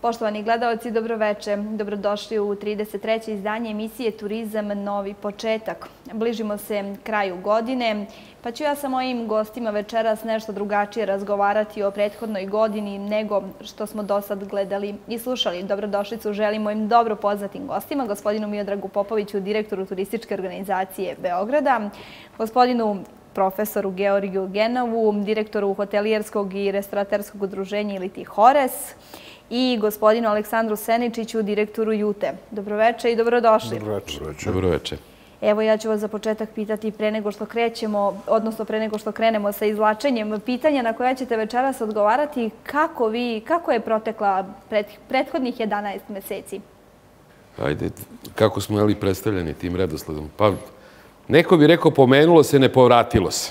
Poštovani gledalci, dobroveče. Dobrodošli u 33. izdanje emisije Turizam Novi početak. Bližimo se kraju godine, pa ću ja sa mojim gostima večeras nešto drugačije razgovarati o prethodnoj godini nego što smo do sad gledali i slušali. Dobrodošlicu želim mojim dobro poznatim gostima, gospodinu Miodragu Popoviću, direktoru turističke organizacije Beograda, gospodinu profesoru Georgiju Genovu, direktoru hotelijerskog i restoraterskog udruženja iliti Hores, i gospodinu Aleksandru Seničiću, direktoru Jute. Dobroveče i dobrodošli. Dobroveče. Evo, ja ću vas za početak pitati pre nego što krećemo, odnosno pre nego što krenemo sa izvlačenjem pitanja na koja ćete večeras odgovarati, kako je protekla prethodnih 11 meseci? Ajde, kako smo predstavljeni tim redosledom? Pa, neko bi rekao, pomenulo se, ne povratilo se.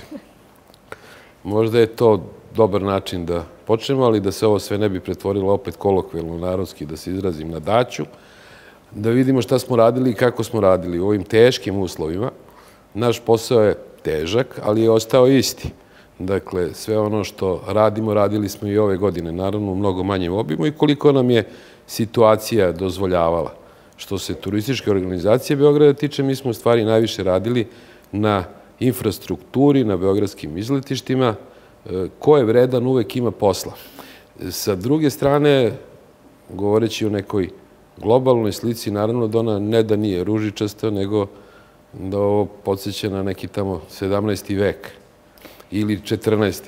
Možda je to dobar način da počnemo, ali da se ovo sve ne bi pretvorilo opet kolokvijalno, narodski, da se izrazim na daću, da vidimo šta smo radili i kako smo radili u ovim teškim uslovima. Naš posao je težak, ali je ostao isti. Dakle, sve ono što radimo, radili smo i ove godine, naravno u mnogo manjem obimu i koliko nam je situacija dozvoljavala. Što se turističke organizacije Beograda tiče, mi smo u stvari najviše radili na infrastrukturi, na beogradskim izletištima. Ko je vredan, uvek ima posla. Sa druge strane, govoreći o nekoj globalnoj slici, naravno da ona ne da nije ružičasta, nego da ovo podsjeća na neki tamo 17. vek ili 14.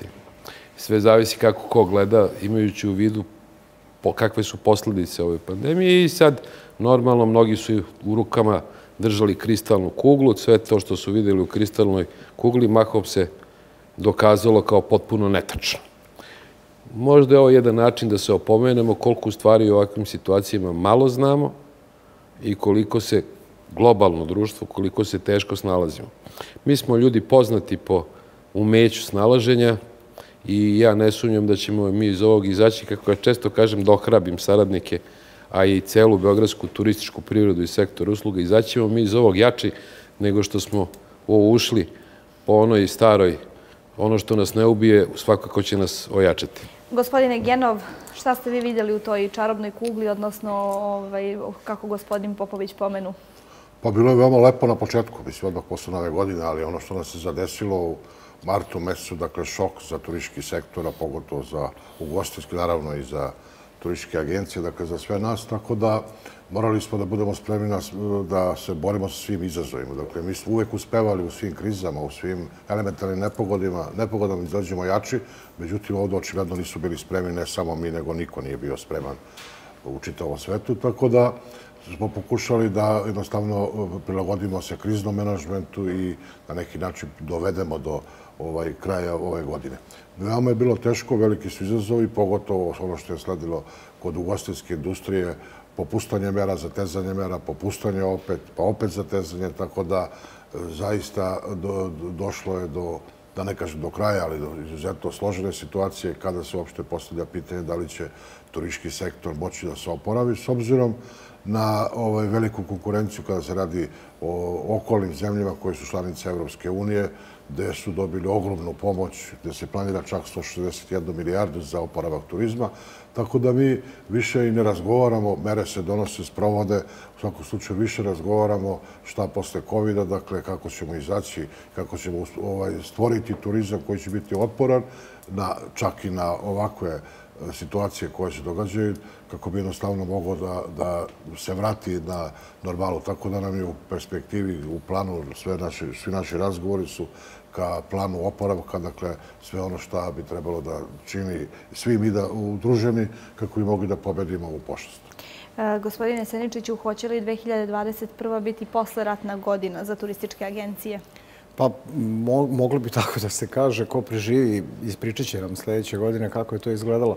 Sve zavisi kako ko gleda, imajući u vidu kakve su posledice ove pandemije i sad normalno mnogi su u rukama držali kristalnu kuglu, sve to što su videli u kristalnoj kugli mahom se dokazalo kao potpuno netačno. Možda je ovo jedan način da se opomenemo koliko u stvari u ovakvim situacijama malo znamo i koliko se globalno društvo, koliko se teško snalazimo. Mi smo ljudi poznati po umeću snalaženja i ja ne sumnjam da ćemo mi iz ovog izaći, kako ja često kažem, da ohrabim saradnike, a i celu beogradsku turističku privredu i sektor usluga, izaći ćemo mi iz ovog jači nego što smo u ovo ušli po onoj staroj. Ono što nas ne ubije, svakako će nas ojačati. Gospodine Genov, šta ste vi vidjeli u toj čarobnoj kugli, odnosno kako gospodin Popović pomenu? Pa bilo je veoma lepo na početku, mislim, odmah posle nove godine, ali ono što nas se zadesilo u martu mesecu, dakle šok za turistički sektor, a pogotovo za ugostiteljski, naravno i za turističke agencije, dakle za sve nas, tako da morali smo da budemo spremni da se borimo sa svim izazovima. Dakle, mi smo uvek uspevali u svim krizama, u svim elementarnim nepogodama izađemo jači, međutim ovdje očigledno nisu bili spremni, ne samo mi, nego niko nije bio spreman u čitavom svetu, tako da smo pokušali da jednostavno prilagodimo se kriznom menadžmentu i na neki način dovedemo do kraja ove godine. Veoma je bilo teško, veliki su izazovi, pogotovo ono što je sledilo kod ugostiteljske industrije, popuštanje mera, zatezanje mera, popuštanje opet, pa opet zatezanje, tako da zaista došlo je do, da ne kažem do kraja, ali do izuzetno složene situacije kada se uopšte postavlja pitanje da li će turistički sektor moći da se oporavi, s obzirom na veliku konkurenciju kada se radi o okolnim zemljama koje su članice Evropske unije, gde su dobili ogromnu pomoć, gde se planira čak 161 milijardu za oporavak turizma. Tako da mi više i ne razgovaramo, mere se donose, sprovode, u svakom slučaju više razgovaramo šta posle COVID-a, dakle kako ćemo izaći, kako ćemo stvoriti turizam koji će biti otporan, čak i na ovakve situacije koje se događaju, kako bi jednostavno moglo da se vrati na normalu. Tako da nam je u perspektivi, u planu, svi naši razgovori su ka planu oporavka, dakle sve ono što bi trebalo da čini svi mi da udruženi kako bi mogli da pobedimo ovu pošast. Gospodine Seničiću, hoće li 2021. biti posleratna godina za turističke agencije? Pa moglo bi tako da se kaže, ko preživi, ispričat će nam sljedeće godine kako je to izgledalo.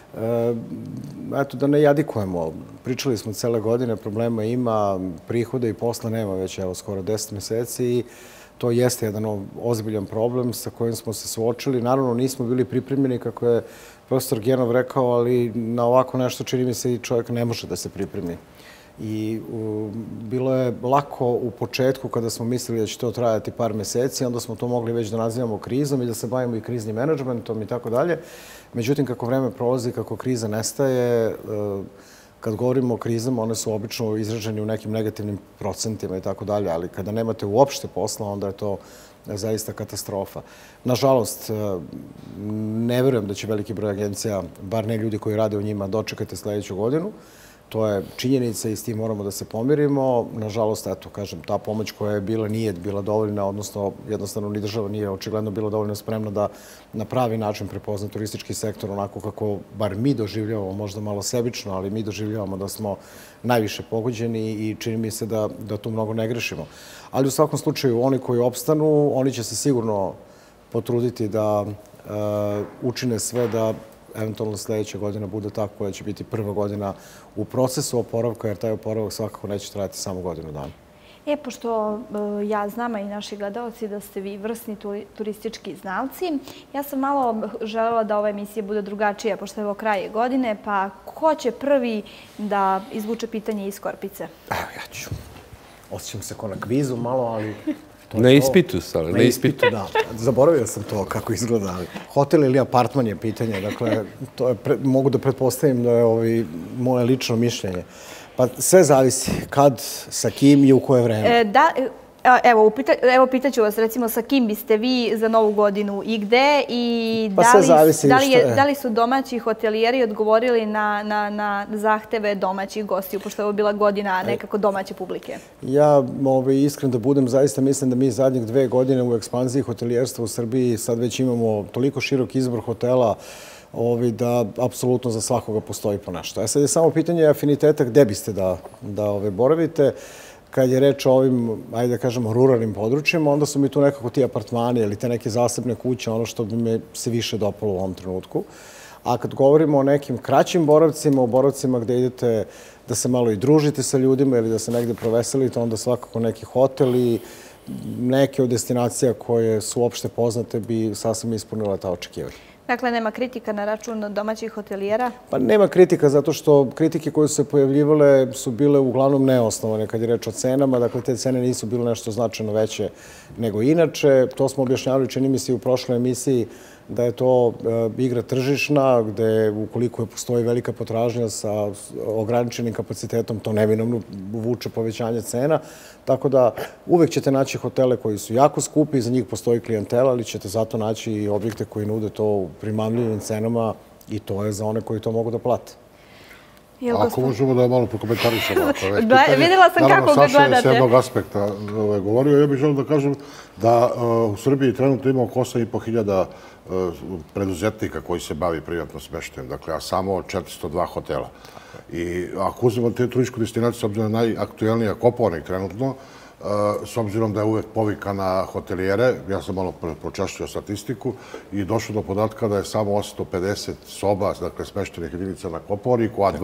Eto, da ne jadikujemo. Pričali smo cele godine, problema ima, prihoda i posla nema već skoro 10 meseci i to jeste jedan ozbiljan problem sa kojim smo se suočili. Naravno, nismo bili pripremljeni, kako je profesor Genov rekao, ali na ovako nešto čini mi se i čovjek ne može da se pripremi. I bilo je lako u početku kada smo mislili da će to trajati par meseci, onda smo to mogli već da nazivamo krizom i da se bavimo i kriznim menadžmentom i tako dalje. Međutim, kako vreme prolazi, kako kriza nestaje, kad govorimo o krizama, one su obično izražene u nekim negativnim procentima i tako dalje, ali kada nemate uopšte posla, onda je to zaista katastrofa. Nažalost, ne verujem da će veliki broj agencija, bar ne ljudi koji rade u njima, dočekati sledeću godinu. To je činjenica i s tim moramo da se pomirimo. Nažalost, eto, kažem, ta pomoć koja je bila nije bila dovoljna, odnosno jednostavno ni država nije očigledno bila dovoljno spremna da na pravi način prepozna turistički sektor onako kako bar mi doživljavamo, možda malo sebično, ali mi doživljavamo da smo najviše pogođeni i čini mi se da tu mnogo ne grešimo. Ali u svakom slučaju, oni koji opstanu, oni će se sigurno potruditi da učine sve da eventualno sledeća godina bude ta koja će biti prva godina u procesu oporavka, jer taj oporavak svakako neće trajati samo godinu dana. Pošto ja znam, a i naši gledalci, da ste vi vrsni turistički znalci, ja sam malo želela da ova emisija bude drugačija, pošto je ovo kraje godine, pa ko će prvi da izvuče pitanje iz korpice? Evo, ja ću. Osjećam se ko na kvizu malo, ali... Na ispitu, stvarno, na ispitu. Da. Zaboravio sam to kako izgleda. Hotel ili apartman je pitanje. Dakle, mogu da pretpostavim da je moje lično mišljenje. Pa sve zavisi kad, sa kim i u koje vreme. Evo, pitaću vas, recimo, sa kim biste vi za Novu godinu i gde i da li su domaći hotelijeri odgovorili na zahteve domaćih gostiju, pošto je ovo bila godina nekako domaće publike? Ja, iskren da budem, zaista mislim da mi zadnjih 2 godine u ekspanziji hotelijerstva u Srbiji sad već imamo toliko širok izbor hotela da apsolutno za svakoga postoji po nešto. Sad je samo pitanje afiniteta gde biste da boravite. Kad je reč o ovim, ajde da kažemo, ruralnim područjima, onda su mi tu nekako ti apartmani ili te neke zasebne kuće, ono što bi me se više dopalo u ovom trenutku. A kad govorimo o nekim kraćim boravcima, o boravcima gde idete da se malo i družite sa ljudima ili da se negde proveselite, onda svakako neki hotel i neke od destinacija koje su uopšte poznate bi sasvim ispunila ta očekivanja. Dakle, nema kritika na račun domaćih hotelijera? Pa nema kritika, zato što kritike koje su se pojavljivale su bile uglavnom neosnovane kad je reč o cenama. Dakle, te cene nisu bile nešto značajno veće nego inače. To smo objašnjavali, čini mi se, u prošloj emisiji, da je to igra tržišna, gde ukoliko postoji velika potražnja sa ograničenim kapacitetom, to neminovno vuče povećanje cena. Tako da uvek ćete naći hotele koji su jako skupi, za njih postoji klijentela, ali ćete zato naći i objekte koji nude to u primamljivim cenama i to je za one koji to mogu da plate. Ako možemo da malo prokomentarišemo. Vidjela sam kako ga gledate. Saša je s jednog aspekta govorio. Ja bih želeo da kažem da u Srbiji trenutno ima oko 8.500 preduzetnika koji se bavi privatno smeštajem, dakle, a samo 402 hotela. I ako uzmemo te turističku destinaciju, s obzirom na najaktuelnija Kopaonik trenutno, s obzirom da je uvek povika na hotelijere, ja sam malo pročešćio statistiku i došao do podatka da je samo 850 soba, dakle, smeštenih jedinica na Kopaoniku, a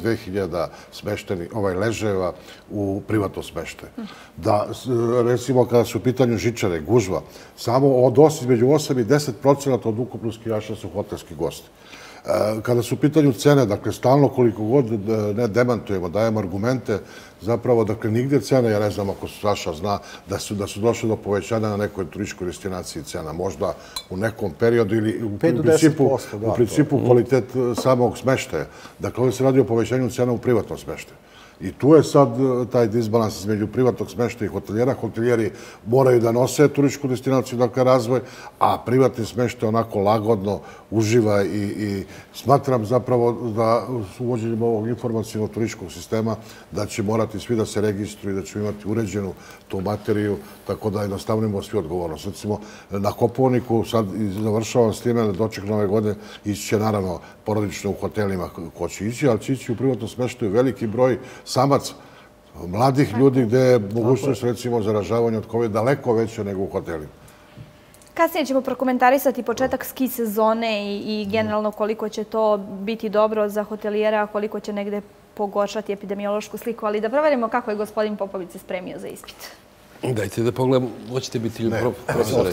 22.000 ležajeva u privatnom smeštaju. Da, recimo, kada su u pitanju žičare, gužva, samo između 8 i 10% od ukupnog skijaša su hotelski gosti. Kada su u pitanju cene, dakle, stalno koliko god ne demantujemo, dajemo argumente, zapravo, dakle, nigde cene, ja ne znam ako Saša zna, da su došli do povećanja na nekoj turističkoj destinaciji cena, možda u nekom periodu ili u principu kvalitet samog smeštaja. Dakle, ovdje se radi o povećanju cena u privatnom smeštaju. I tu je sad taj disbalans između privatnog smeštaja i hotelijera. Hotelijeri moraju da nose turističku destinaciju, dakle razvoj, a privatni smeštaj onako lagodno uživa i smatram zapravo da s uvođenjem ovog informacijnog turističkog sistema da će morati svi da se registruju i da ćemo imati uređenu tu materiju, tako da jednostavno svi odgovornost. Recimo, na Kopaoniku, sad završavam s time, doček nove godine, ići će naravno porodično u hotelima ko će ići, ali će ići u privatnom smeštaju veliki broj samaca, mladih ljudi gde je mogućnost, recimo, zaražavanja od COVID daleko veća nego u hotelima. Kasnije ćemo prokomentarisati početak ski sezone i generalno koliko će to biti dobro za hotelijera, a koliko će negde pogoršati epidemiološku sliku, ali da proverimo kako je gospodin Popović se spremio za ispit. Dajte da pogledam, hoćete biti profesore?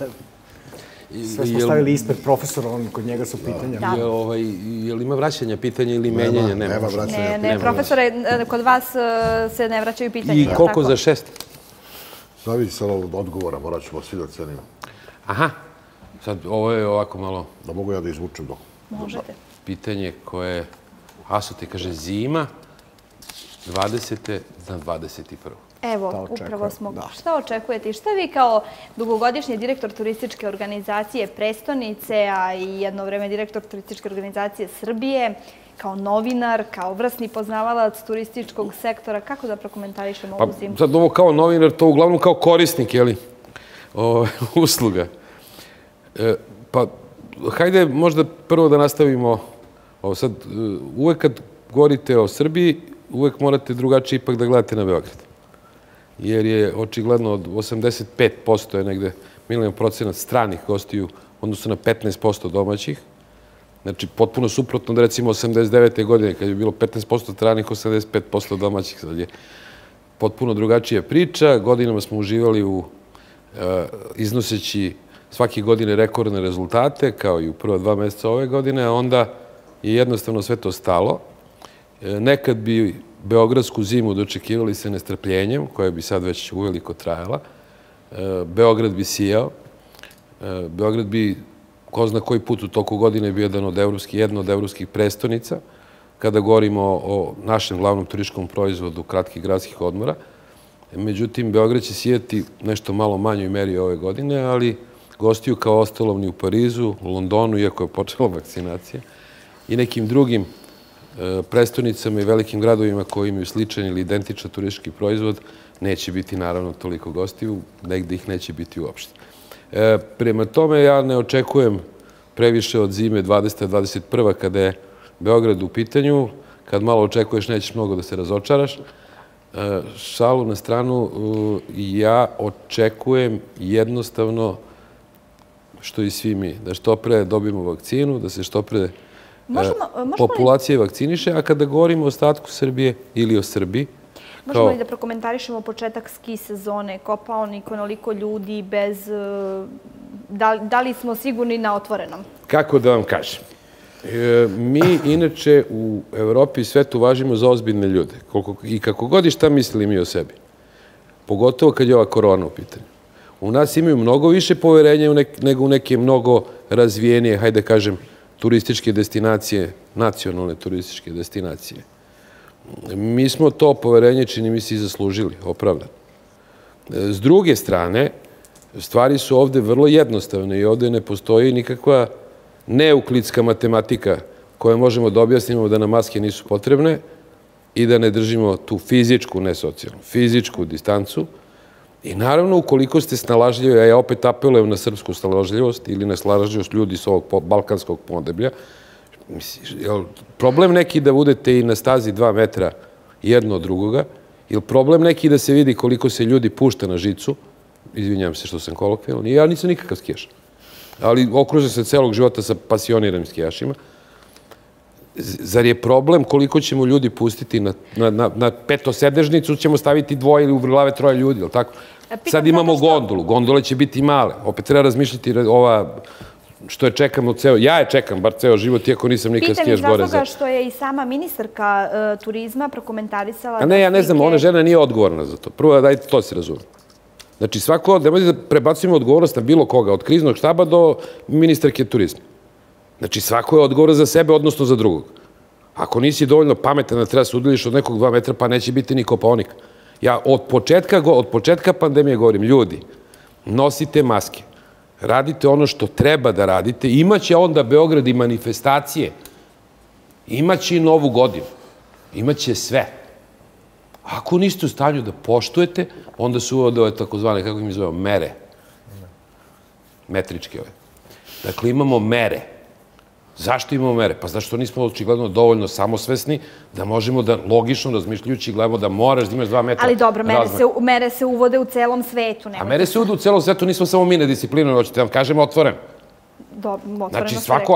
Sve smo stavili ispred profesora, kod njega su pitanja. Je li ima vraćanja pitanja ili menjanja? Nema vraćanja. Ne, profesore, kod vas se ne vraćaju pitanja. I koliko za 6? Zavisi sad od odgovora, morat ćemo svi da cenimo. Aha, sad ovo je ovako malo... Da mogu ja da izvučem dok. Možete. Pitanje koje Asoti kaže zima 20. na 21. Evo, upravo smo. Šta očekujete i šta vi kao dugogodišnji direktor turističke organizacije Prestonice, a i jedno vreme direktor turističke organizacije Srbije, kao novinar, kao vrsni poznavalac turističkog sektora, kako da prokomentarišemo ovu zimu? Sad ovo kao novinar, to uglavnom kao korisnik, jeli, usluga. Pa, hajde možda prvo da nastavimo ovo sad. Uvek kad govorite o Srbiji, uvek morate drugačije ipak da gledate na Beograd. Jer je očigledno od 85% je negde milion procenat stranih gostiju, odnosno na 15% domaćih. Znači, potpuno suprotno da recimo 89. godine, kad je bilo 15% stranih, 85% domaćih. Sad je potpuno drugačija priča. Godinama smo uživali u iznoseći svake godine rekordne rezultate, kao i u prva 2 meseca ove godine, a onda je jednostavno sve to stalo. Nekad bi beogradsku zimu dočekivali sa nestrpljenjem, koja bi sad već uveliko trajala. Beograd bi sijao. Beograd bi, ko zna koji put u toku godine, bio jedna od evropskih prestonica, kada govorimo o našem glavnom turističkom proizvodu kratkih gradskih odmora. Međutim, Beograd će sijati nešto malo manjoj meri ove godine, ali gostiju kao ostalovni u Parizu, u Londonu, iako je počela vakcinacija, i nekim drugim prestonicama i velikim gradovima koji imaju sličan ili identičan turistički proizvod, neće biti naravno toliko gostiju, negde ih neće biti uopšte. Prema tome, ja ne očekujem previše od zime 2021. kada je Beograd u pitanju. Kad malo očekuješ, nećeš mnogo da se razočaraš. Šalu na stranu, ja očekujem jednostavno, što i svi mi, da što pre dobijemo vakcinu, da se što pre populacija vakciniše, a kada govorimo o ostatku Srbije ili o Srbiji... Možemo li da prokomentarišemo početak ski sezone, Kopaonik, onoliko ljudi, bez... Da li smo sigurni na otvorenom? Kako da vam kažem? Mi, inače, u Evropi i svetu važimo za ozbiljne ljude. I kako god i šta mislili mi o sebi. Pogotovo kad je ova korona u pitanju. U nas imaju mnogo više poverenja nego u neke mnogo razvijenije, hajde kažem, turističke destinacije, nacionalne turističke destinacije. Mi smo to poverenje, čini mi se, i zaslužili, opravdano. S druge strane, stvari su ovde vrlo jednostavne i ovde ne postoji nikakva neuklidska matematika koje možemo da objasnimo da nam maske nisu potrebne i da ne držimo tu fizičku, ne socijalnu, fizičku distancu. I naravno, ukoliko ste snalažljivi, a ja opet apelujem na srpsku snalažljivost ili na snalažljivost ljudi s ovog balkanskog podeblja, problem neki da budete i na stazi 2 metra jedno od drugoga, ili problem neki da se vidi koliko se ljudi pušta na žicu, izvinjam se što sam kolokvijalan, ja nisam nikakav skijaš, ali okružen se celog života sa pasioniranim skijašima. Zar je problem koliko ćemo ljudi pustiti na petosedežnicu, ćemo staviti 2 ili u glave 3 ljudi, ili tako? Sad imamo gondolu, gondole će biti male, opet treba razmišljati ova... što je čekamo ceo, ja je čekam bar ceo život, iako nisam nikad skijaš gore. Pitam iz razloga što je i sama ministarka turizma prokomentarisala... A ne, ja ne znam, ona žena nije odgovorna za to. Prvo, dajte to se razumije. Znači, svako, nemojte da prebacujemo odgovornost na bilo koga, od kriznog štaba do ministarke turizma. Znači, svako je odgovoran za sebe, odnosno za drugog. Ako nisi dovoljno pametan da treba se udaljiš od nekog 2 metra, pa neće biti ni Kopaonik. Ja od početka pandemije govorim, ljudi, nosite maske. Radite ono što treba da radite. Imaće onda Beograd i manifestacije. Imaće i Novu godinu. Imaće sve. Ako niste u stanju da poštujete, onda su uvode ove takozvane, kako mi zovemo, mere. Metričke ove. Dakle, imamo mere. Zašto imamo mere? Pa zašto nismo očigledno dovoljno samosvesni da možemo da logično razmišljajući gledamo da moraš da imaš 2 metra. Ali dobro, mere se uvode u celom svetu. A mere se uvode u celom svetu, nismo samo mi nedisciplinovani, hoćete da vam kažemo otvoreno. Znači svako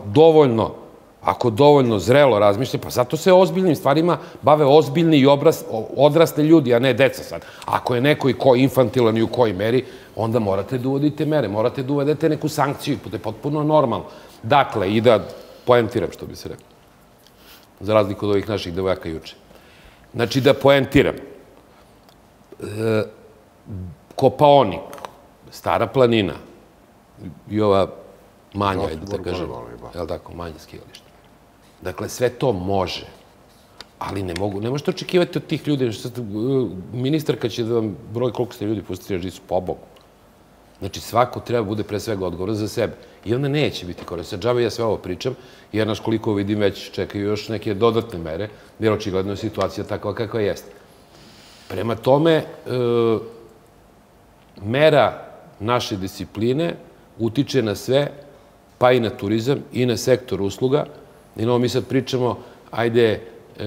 ako dovoljno zrelo razmišlja, pa zato se ozbiljnim stvarima bave ozbiljni i odrasli ljudi, a ne deca sad. Ako je neko i ko infantilan i u kojoj meri, onda morate da uvodite mere, morate da uvedete neku sankciju, to je potpuno normalno. Dakle, i da poentiram, što bi se rekao, za razliku od ovih naših devojaka juče. Znači, da poentiram. Kopaonik, Stara planina i ova manja, da kažem, je li tako, manje skijališta. Dakle, sve to može. Ali ne možete očekivati od tih ljudi. Ministarka će da vam broj koliko ste ljudi pustiti režisu, po Bogu. Znači, svako treba bude pre svega odgovoran za sebe. I onda neće biti korisno. Džabe ja sve ovo pričam, jer naš koliko vidim već čekaju još neke dodatne mere, jer očigledno je situacija takva kakva jeste. Prema tome, mera naše discipline utiče na sve, pa i na turizam, i na sektor usluga. I mi sad pričamo, ajde,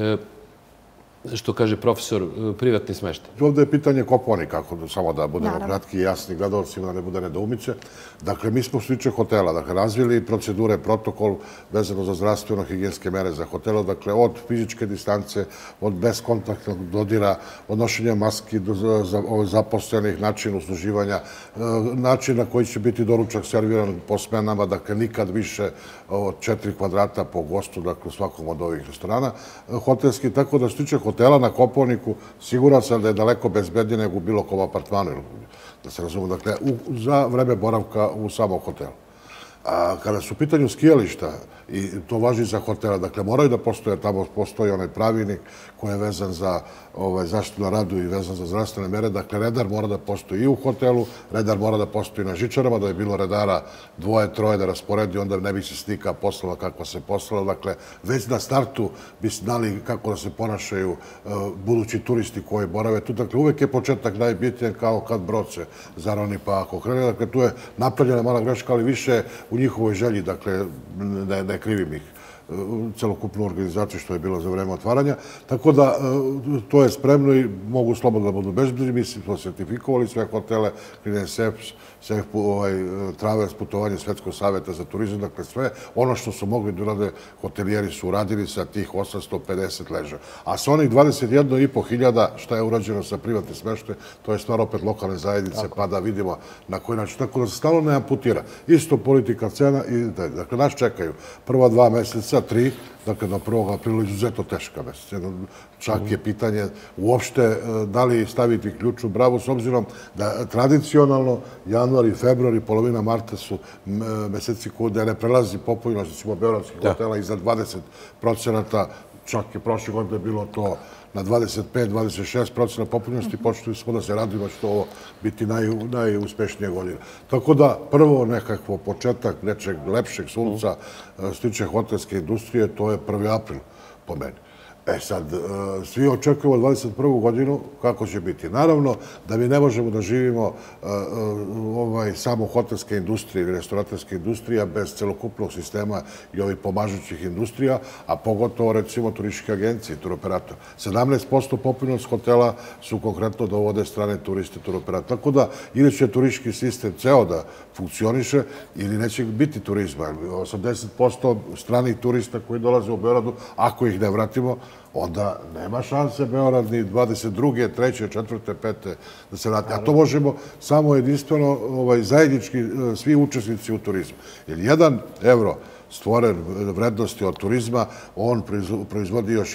što kaže profesor, privatni smeštaj. Ovde je pitanje Kopaonika, samo da budemo kratki i jasni gledalcima, da ne bude nedoumice. Dakle, mi smo što tiče hotela, dakle, razvili procedure, protokol vezano za zdravstveno-higijenske mere za hotela, dakle, od fizičke distance, od beskontaktnog dodira, od nošenja maski do zaposlenih, način usluživanja, način na koji će biti doručak serviran po smenama, dakle, nikad više od 4 kvadrata po gostu, dakle, u svakom od ovih restorana hotelski, tako da što tiče hotela na Kopaoniku, siguran sam da je daleko bezbednije nego u bilo kom apartmanu, da se razumu, dakle, za vreme boravka u samom hotelu. A kada su u pitanju skijališta, i to važi za hotela, dakle, moraju da postoje, tamo postoji onaj pravilnik koji je vezan za zaštitu na radu i vezan za zdravstvene mere, dakle, redar mora da postoji i u hotelu, redar mora da postoji na žičarama, da je bilo redara 2-3 da rasporedi, onda ne bi se slika poslala kako se poslala, dakle, već na startu bi znali kako da se ponašaju budući turisti koji borave tu, dakle, uvek je početak najbitnije kao kad brod se zaroni pa ako krene, dakle, tu je napravljena mala greška, ali više u njihovoj želji, dakle, ne krivim ih, celokupnu organizaciju što je bilo za vreme otvaranja. Tako da, to je spremno i mogu slobodno da budu bezbedni. Mi smo sertifikovali sve hotele, SEPS, Travers, putovanje Svetskog saveta za turizam, dakle sve. Ono što su mogli da urade hotelijeri su uradili sa tih 850 leža. A sa onih 21.500 šta je urađeno sa privatnim smeštajem, to je stvar opet lokalne zajednice, pa da vidimo na koji način. Tako da se stalno ne amputira. Isto politika cena i dakle, nas čekaju prva 2 meseca, 3, dakle, do 1. aprila izuzetno teška meseca. Čak je pitanje uopšte da li staviti ključ u bravu, s obzirom da tradicionalno januar i februar i polovina marta su meseci kada ne prelazi popunjenost, recimo, beogradskih hotela iza 20%, čak je prošle godine bilo to na 25-26% popunjenosti, počeli smo da se radimo da će to biti najuspešnije godine. Tako da, prvo nekakvo početak nečeg lepšeg sunca stiče hotelske industrije, to je 1. april po meni. Sad, svi očekujemo 21. godinu kako će biti. Naravno da mi ne možemo da živimo samo hotelske industrije ili restauratorske industrije bez celokupnog sistema i ovih pomažućih industrija, a pogotovo, recimo, turističke agencije, turoperator. 17% popunjenost hotela su konkretno dovode strane turiste, turoperator. Tako da, ili će turistički sistem ceo da funkcioniše, ili neće biti turizma. 80% stranih turista koji dolaze u Beogradu, ako ih ne vratimo, onda nema šanse Beograd ni 22., 3., 4., 5. da se vrati. A to možemo samo jedinstveno zajednički svi učesnici u turizmu. Jer 1 evro stvoren vrednosti od turizma, on proizvodi još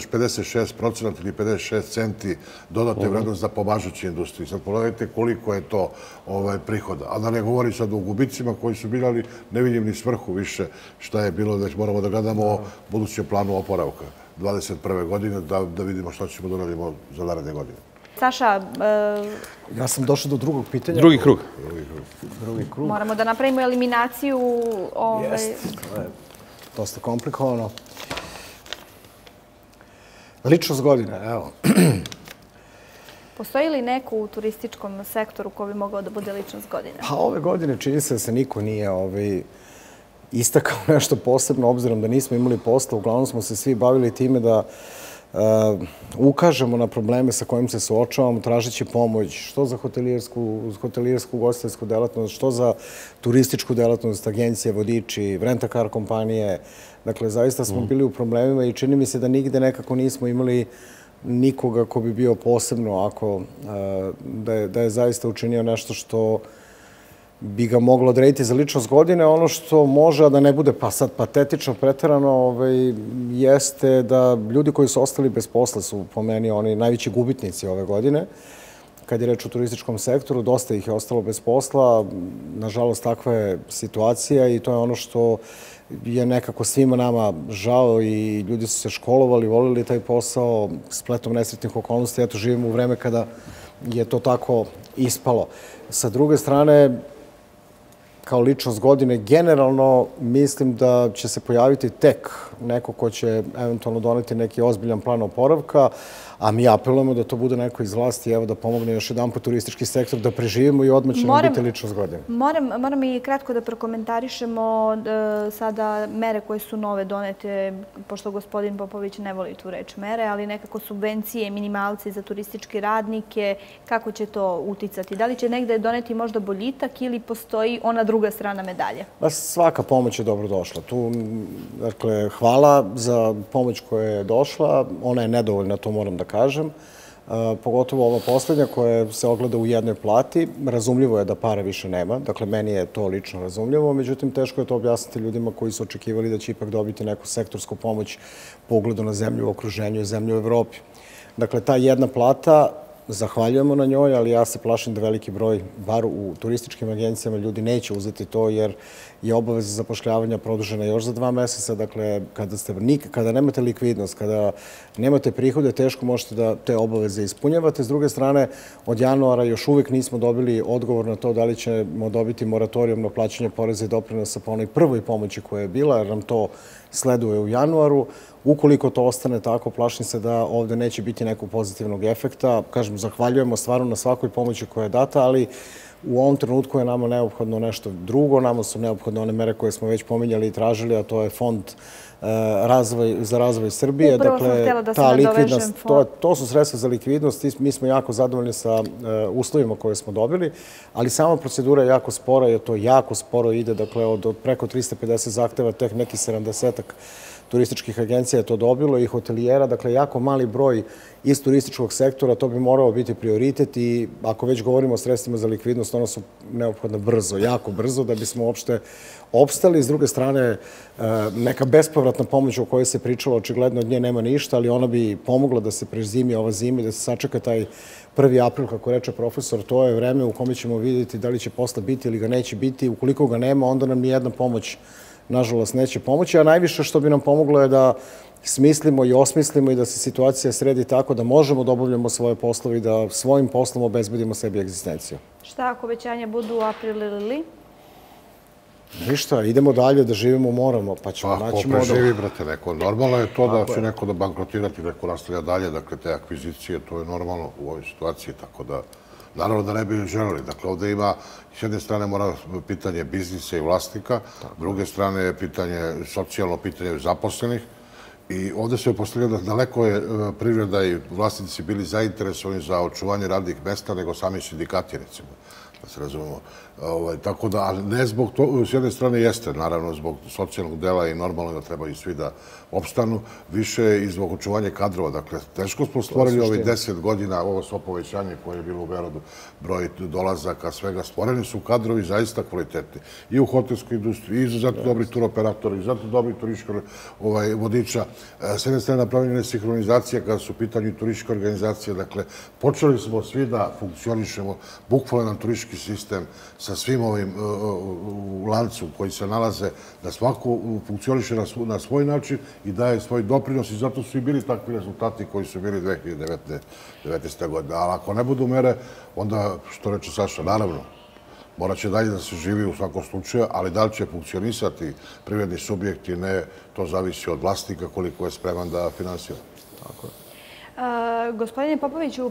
56% ili 56 centi dodatne vrednosti za pomažuće industrije. Sad pogledajte koliko je to prihoda. A da ne govori sad o gubicima koji su bili, ali ne vidim ni svrhu više šta je bilo, već moramo da gledamo o budućem planu oporavka 2021. godine, da vidimo šta ćemo da uradimo za naredne godine. Saša... Ja sam došao do drugog pitanja. Drugi krug. Moramo da napravimo eliminaciju. Jeste. Dosta komplikovano. Ličnost godine, evo. Postoji li neko u turističkom sektoru ko bi mogao da bude ličnost godine? Pa ove godine čini se da se niko nije istakao nešto posebno, obzirom da nismo imali posla. Uglavnom smo se svi bavili time da ukažemo na probleme sa kojim se suočavamo, tražeći pomoć što za hotelijersku ugostiteljsku delatnost, što za turističku delatnost, agencije, vodiči, rent-a-car kompanije. Dakle, zaista smo bili u problemima i čini mi se da nigde nekako nismo imali nikoga ko bi bio posebno da je zaista učinio nešto što bi ga moglo odrediti za ličnost godine. Ono što može, a da ne bude pa sad patetično preterano, jeste da ljudi koji su ostali bez posla su po meni oni najveći gubitnici ove godine. Kad je reč o turističkom sektoru, dosta ih je ostalo bez posla. Nažalost, takva je situacija i to je ono što je nekako svima nama žao i ljudi su se školovali, volili taj posao, spletom nesretnih okolnosti. Eto, živimo u vreme kada je to tako ispalo. Sa druge strane, kao ličnost godine, generalno mislim da će se pojaviti tek neko ko će eventualno doneti neki ozbiljan plan oporavka, a mi apelujemo da to bude neko iz vlasti, evo da pomogne još jedan put turistički sektor, da preživimo i odmah će nam biti ličnost godine. Moram i kratko da prokomentarišemo sada mere koje su nove donete, pošto gospodin Popović ne voli tu reč mere, ali nekako subvencije, minimalci za turističke radnike, kako će to uticati? Da li će negde doneti možda boljitak ili postoji ona druga strana medalje? Svaka pomoć je dobro došla. Tu, dakle, hvala za pomoć koja je došla. Ona je nedovoljna, to moram da kažem. Pogotovo ova poslednja koja se ogleda u jednoj plati. Razumljivo je da para više nema. Dakle, meni je to lično razumljivo. Međutim, teško je to objasniti ljudima koji su očekivali da će ipak dobiti neku sektorsku pomoć po ugledu na zemlju u okruženju i zemlju u Evropi. Dakle, ta jedna plata, zahvaljujemo na njoj, ali ja se plašim da veliki broj, bar u turističkim agencijama, ljudi neće uzeti to jer je obaveza zapošljavanja produžena još za 2 meseca. Dakle, kada nemate likvidnost, kada nemate prihode, teško možete da te obaveze ispunjavate. S druge strane, od januara još uvijek nismo dobili odgovor na to da li ćemo dobiti moratorijum na plaćanje poreza i doprinosa po onoj prvoj pomoći koja je bila, jer nam to sleduje u januaru. Ukoliko to ostane tako, plašim se da ovde neće biti nekog pozitivnog efekta. Kažem, zahvaljujemo stvarno na svakoj pomoći koja je data, ali u ovom trenutku je nama neophodno nešto drugo. Nama su neophodne one mere koje smo već pominjali i tražili, a to je Fond za razvoj Srbije. Upravo sam htjela da se nadovežem. To su sredstva za likvidnost. Mi smo jako zadovoljni sa uslovima koje smo dobili, ali sama procedura je jako spora, jer to jako sporo ide. Dakle, od preko 350 zahteva, tek neki 70-ak turističkih agencija je to dobilo i hotelijera, dakle jako mali broj iz turističkog sektora, to bi morao biti prioritet i ako već govorimo o sredstvima za likvidnost, ona su neophodna brzo, jako brzo, da bismo uopšte opstali. S druge strane, neka bespovratna pomoć o kojoj se pričalo, očigledno od nje nema ništa, ali ona bi pomogla da se prezimi ova zima i da se sačeka taj 1. april, kako reče profesor, to je vreme u kome ćemo vidjeti da li će posla biti ili ga neće biti. Ukoliko ga nema, onda nam nijedna pomoć nažalost neće pomoći, a najviše što bi nam pomoglo je da smislimo i osmislimo i da se situacija sredi tako da možemo da obavljamo svoje poslove i da svojim poslom obezbedimo sebi egzistenciju. Šta ako obećanja budu u aprilu ili? Ništa, idemo dalje da živimo, moramo, pa ćemo naći model. Ko preživi, brate, neko. Normalno je to da će neko da bankrotirati, neko nastavlja dalje, dakle, te akvizicije, to je normalno u ovoj situaciji, tako da naravno da ne bi želeli. Dakle, ovde ima, s jedne strane mora pitanje biznisa i vlasnika, s druge strane je socijalno pitanje zaposlenih i ovde se postavlja da daleko je privreda i vlasnici bili zainteresovani za očuvanje radnih mesta nego sami sindikati, recimo, da se razumemo. Tako da, ali ne zbog to, s jedne strane jeste, naravno, zbog socijalnog dela i normalno da trebaju svi da opstanu, više i zbog očuvanja kadrova. Dakle, teško smo stvorili ovih 10 godina, ovo svo povećanje koje je bilo u Beogradu, broj dolazaka, svega, stvoreni su kadrovi zaista kvalitetni. I u hotelskoj industriji, i izuzetno dobri turoperatori, izuzetno dobri turistički vodiča. S jedne strane napravljena je sinhronizacija kada su u pitanju turističke organizacije. Dakle, počeli smo svi da funkcionišemo, bukvalan turistički sistem sa svim ovim u lancu koji se nalaze, da svako funkcioniše na svoj način i daje svoj doprinos i zato su i bili takvi rezultati koji su bili 2019. godine. Ali ako ne budu mere, onda, što reče Saša, naravno, morat će dalje da se živi u svakom slučaju, ali da li će funkcionisati privredni subjekti, ne, to zavisi od vlasnika koliko je spreman da finansira. Tako je. Gospodine Popoviću,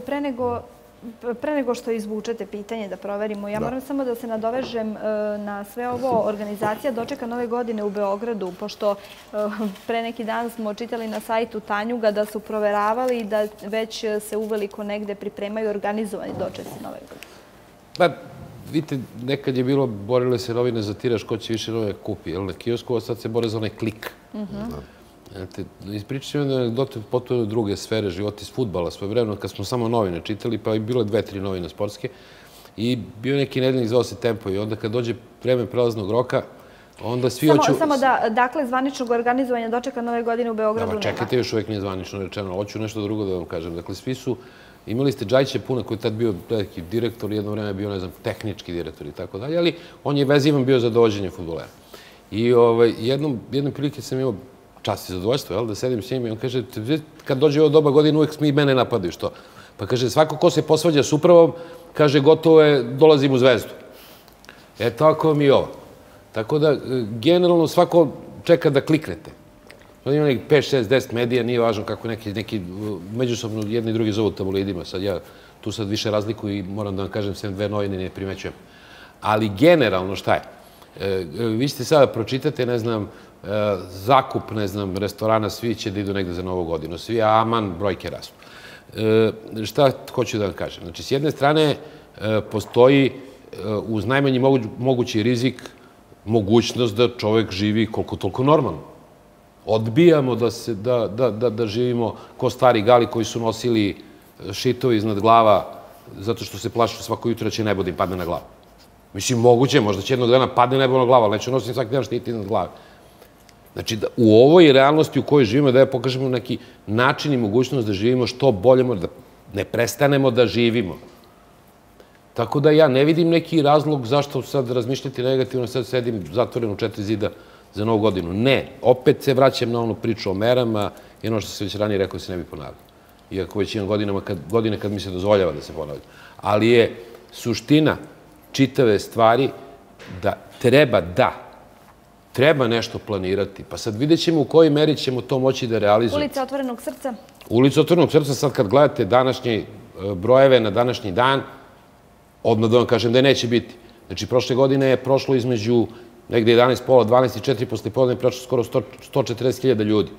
pre nego što izvučete pitanje da proverimo, ja moram samo da se nadovežem na sve ovo. Organizacija dočeka Nove godine u Beogradu, pošto pre neki dan smo čitali na sajtu Tanjuga da su proveravali da već se uveliko negde pripremaju organizovani dočeci Nove godine. Pa, vidite, nekad je bilo, borile se novine za tiraž ko će više nove kupi, na kiosku, a sad se bore za onaj klik. Ispričat ću vam anegdote od potpuno druge sfere života iz fudbala svoje vremena, kad smo samo novine čitali, pa je bilo 2-3 novine sportske i bio neki nedeljnik zvao se Tempo i onda kad dođe vreme prelaznog roka, onda svi hoću... Samo da, dakle, zvaničnog organizovanja dočeka Nove godine u Beogradu nema. Čekajte, još uvijek nije zvanično rečeno, hoću nešto drugo da vam kažem. Dakle, svi su, imali ste Džajće Puna koji je tad bio neki direktor, jedno vreme je bio, ne znam, tehnički direktor i tako dalje, ali on je vezivan bio za dovođenje fudbalera. I jednom prilike sam imao čast i zadovoljstvo, da sedim s njim i on kaže, kad dođe ovo doba godine, uvek mi mene napadaju, što? Pa kaže, svako ko se posvađa s upravom, kaže, gotovo je, dolazim u Zvezdu. Tako mi je ovo. Tako da, generalno, svako čeka da kliknete. Ima nekih 5, 6, 10 medija, nije važno kako neki međusobno jedni i drugi zovu tabloidima. Sad ja tu sad više razlikuju i moram da vam kažem, sve dve novine ne primećujem. Ali generalno šta je? Vi ćete sada pročitate, ne znam, zakup, ne znam, restorana, svi će da idu negde za Novu godinu. Svi, aman, brojke rastu. Šta hoću da vam kažem? Znači, s jedne strane postoji uz najmanji mogući rizik mogućnost da čovek živi koliko toliko normalno. Odbijamo da živimo ko stari gali koji su nosili šitovi iznad glava zato što se plašu svako jutro da će nebo da im padne na glavu. Mislim, moguće, možda će jednog dana padne nebo na glavu, ali neću nositi svaki dan štiti iznad glave. Znači, u ovoj realnosti u kojoj živimo, da je pokažemo neki način i mogućnost da živimo što bolje, da ne prestanemo da živimo. Tako da ja ne vidim neki razlog zašto sad razmišljati negativno, sad sedim zatvoren u 4 zida za Novu godinu. Ne, opet se vraćam na onu priču o merama i ono što sam već ranije rekao se ne bi ponavljao. Iako već imam godine kad mi se dozvoljava da se ponavljam. Ali je suština čitave stvari da treba nešto planirati. Pa sad vidjet ćemo u kojoj meri ćemo to moći da realizujemo. Ulica otvorenog srca? Ulica otvorenog srca, sad kad gledate današnje brojeve na današnji dan, odmah da vam kažem da neće biti. Znači, prošle godine je prošlo između negde 11, pola, 12 i 4 posle podne prošlo skoro 140.000 ljudi.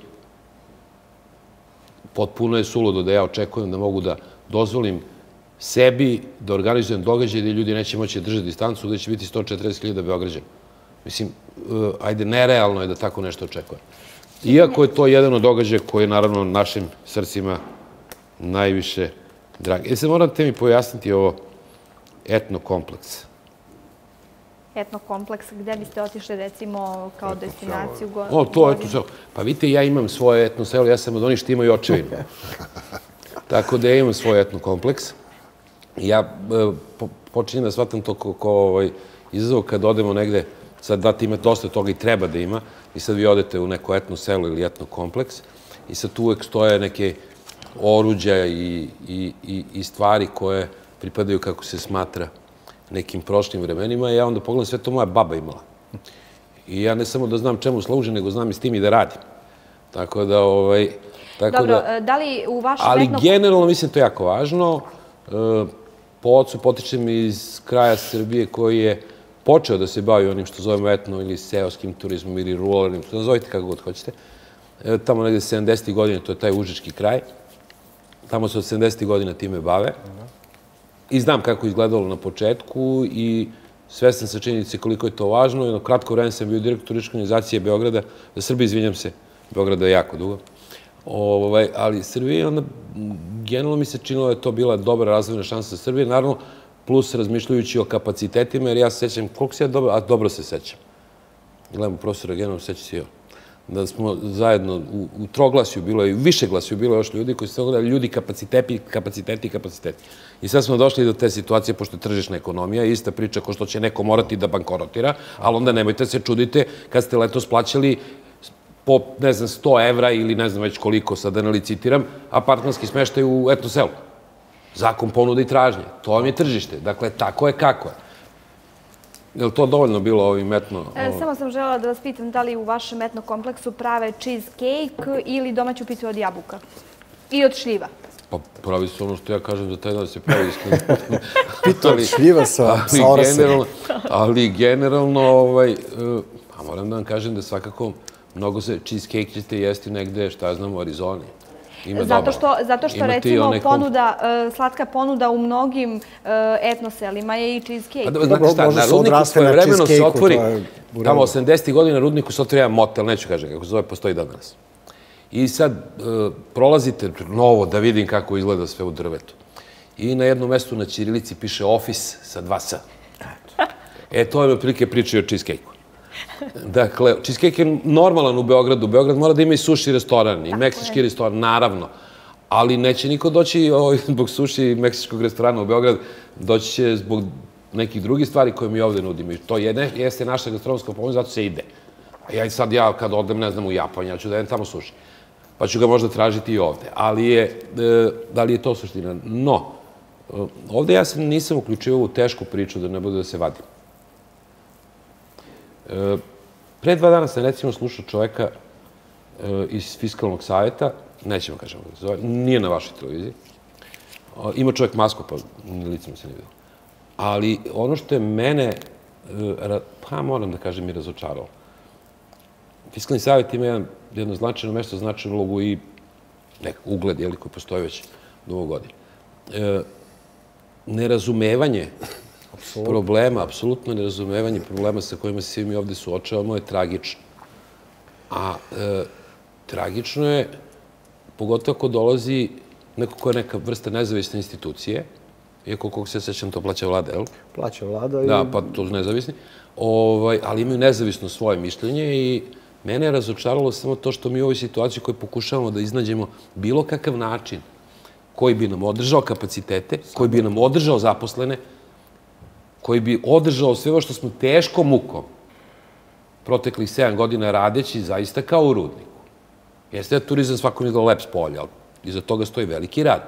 Potpuno je suludo da ja očekujem da mogu da dozvolim sebi da organizujem događaj gde ljudi neće moći da drže distancu, gde će biti 140.000 Beograđana. Mislim, ajde, nerealno je da tako nešto očekujem. Iako je to jedan od događaja koji je, naravno, našim srcima najviše dragi. Sad morate mi pojasniti ovo etnokompleks. Etnokompleks, gde biste otišli, recimo, kao destinaciju? To etnoselo. Pa vidite, ja imam svoje etnoselo, ja sam od onih što imaju očevinu. Tako da ja imam svoj etnokompleks. Ja počinjem da shvatam to kao izazov kad odemo negde, sad dati ima dosta toga i treba da ima, i sad vi odete u neko etnoselo ili etnokompleks i sad tu uvek stoje neke oruđa i stvari koje pripadaju, kako se smatra, nekim prošlim vremenima i ja onda pogledam sve to moja baba imala. I ja ne samo da znam čemu služi, nego znam i s tim i da radim. Tako da... Dobro, da li u vašem ali generalno mislim to je jako važno. Po ocu potičem iz kraja Srbije koji je počeo da se bavi onim što zovemo etno ili seoskim turizmom ili ruralnim, što nazovite kako god hoćete. Tamo negde 70. godine, to je taj užički kraj. Tamo se od 70. godina time bave. I znam kako je izgledalo na početku i svestan sa činjenice koliko je to važno. Jedno kratko vreme sam bio direktor turističke organizacije Beograda, za Srbiju, izvinjam se, Beograda je jako dugo. Ali Srbije, onda generalno mi se činilo da je to bila dobra razvojna šansa za Srbije, naravno, plus razmišljajući o kapacitetima, jer ja se sećam, koliko se ja dobro se sećam. Gledamo profesora generalno, seća se i on. Da smo zajedno u troglasju bilo i više glasju bilo još ljudi koji su gledali ljudi kapaciteti. I sad smo došli do te situacije, pošto je tržišna ekonomija, ista priča ko što će neko morati da bankrotira, ali onda nemojte se čudite kad ste letos plaćali po, ne znam, 100 evra ili ne znam već koliko, sad da ne licitiram, apartmanski smeštaj u etnoselu. Zakon ponude i tražnje. To vam je tržište. Dakle, tako je kako je. Je li to dovoljno bilo ovim etno... Samo sam želela da vas pitam da li u vašem etnokompleksu prave cheesecake ili domaću pitu od jabuka? I od šljiva? Pa pravi se ono što ja kažem da taj dan se pravi iskreno. Pitu od šljiva sa orasom. Ali generalno, moram da vam kažem da svakako mnogo se cheesecake ćete jesti negde, šta ja znam, u Arizoni. Zato što recimo slatka ponuda u mnogim etnoselima je i cheesecake. Znate šta, na Rudniku svojevremeno se otvori, tamo 80. godina na Rudniku se otvori jedan motel, neću kažem kako se zove, postoji danas. I sad prolazite novo da vidim kako izgleda sve u drvetu. I na jednom mestu na ćirilici piše office sa 2 s. To je otprilike priča o cheesecake-u. Dakle, cheesecake je normalan u Beogradu. Beograd mora da ima i suši restoran, i meksički restoran, naravno. Ali neće niko doći zbog suši i meksičkog restorana u Beograd, doći će zbog nekih drugih stvari koje mi ovde nudimo. I to jeste naša gastronomska pomoć, zato se ide. A ja kad odem, ne znam, u Japan, ja ću da jedem tamo suši. Pa ću ga možda tražiti i ovde. Da li je to suština? No, ovde ja se nisam uključio u tešku priču da ne bude da se vadim. Pre 2 dana sam recimo slušao čoveka iz Fiskalnog savjeta, nećemo kažemo da se zove, nije na vašoj televiziji. Ima čovjek masku, pa lice mu se ne vidio. Ali ono što je mene, pa moram da kažem, i razočaralo. Fiskalni savjet ima jedno značajno mesto, značajnu ulogu i ugled, koji postoji već dugo godina. Nerazumevanje problema, apsolutno nerazumevanje problema sa kojima se svi mi ovde suočavamo je tragično. A tragično je, pogotovo ako dolazi neko ko je neka vrsta nezavisne institucije, iako koliko se sećam to plaća vlada, jel? Plaća vlada i... Da, pa to su nezavisni. Ali imaju nezavisno svoje mišljenje i mene je razočaralo samo to što mi u ovoj situaciji koji pokušavamo da iznađemo bilo kakav način koji bi nam održao kapacitete, koji bi nam održao zaposlene, koji bi održao sve ovo što smo teškom mukom proteklih 7 godina radeći zaista kao u rudniku. Jeste da turizam svako nije lep s polja, ali iza toga stoji veliki rad.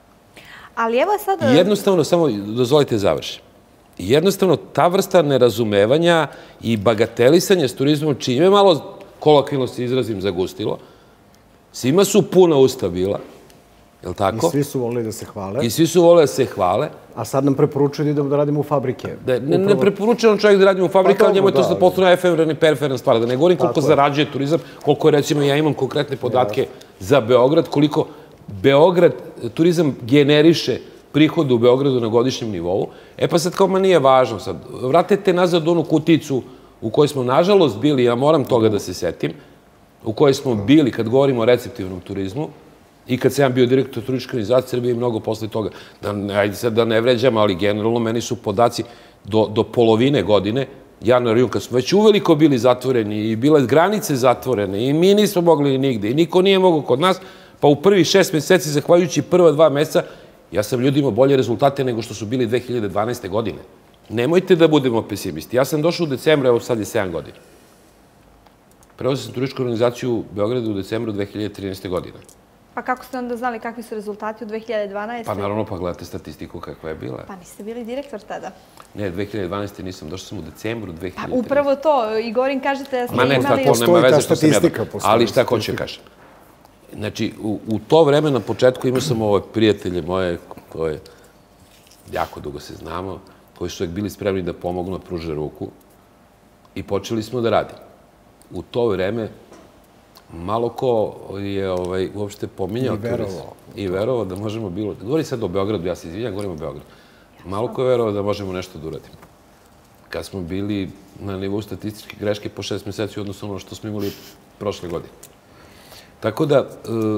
Ali evo sada... Jednostavno, samo dozvolite završim. Jednostavno, ta vrsta nerazumevanja i bagatelisanja s turizmom, čime malo, kolokvilno se izrazim, zagustilo, svima su puna usta bila, je li tako? I svi su volili da se hvale. I svi su volili da se hvale. A sad nam preporučuju da idemo da radimo u fabrike. Ne preporučuje nam čovjek da radimo u fabrike, ali njemu je to sad potpuno efemerna i periferna stvar. Da ne govorim koliko zarađuje turizam, koliko, recimo, ja imam konkretne podatke za Beograd, koliko Beograd turizam generiše prihodu u Beogradu na godišnjem nivou. Pa sad kao nije važno sad. Vratite nazad onu kuticu u kojoj smo nažalost bili, ja moram toga da se setim, u kojoj smo bili kad govorimo o receptivnom turizmu i kad sam bio direktor turističke organizacije Srbije i mnogo posle toga. Ajde sad da ne vređam, ali generalno meni su podaci do polovine godine, januar, jun, kad smo već uveliko bili zatvoreni i bile granice zatvorene i mi nismo mogli nigde i niko nije mogao kod nas, pa u prvih 6 meseci, zahvaljujući prva 2 meseca, ja sam ljudi imao bolje rezultate nego što su bili 2012. godine. Nemojte da budemo pesimisti. Ja sam došao u decembru, evo sad je 7 godina. Preuzeo sam turističku organizaciju u Beogradu u decembru 2013. godine. Pa kako ste onda znali kakvi su rezultati u 2012. Pa naravno, pa gledate statistiku kakva je bila. Pa niste bili direktor tada? Ne, 2012. nisam. Došao sam u decembru 2013. Pa upravo to. I Gorin kažete da ste imali... Ma ne, to nema veze što sam ja. Ali šta hoću kažem. Znači, u to vreme na početku imao sam ove prijatelje moje, koje jako dugo se znamo, koji su uvek bili spremni da pomognu, da pruže ruku i počeli smo da radimo. U to vreme malo ko je uopšte pominjao turizam. I verovao da možemo bilo... Govori sad o Beogradu, ja se izvinjam, govorim o Beogradu. Malo ko je verovao da možemo nešto da uradimo. Kad smo bili na nivou statističke greške po 6 meseci u odnosu ono što smo imali prošle godine. Tako da,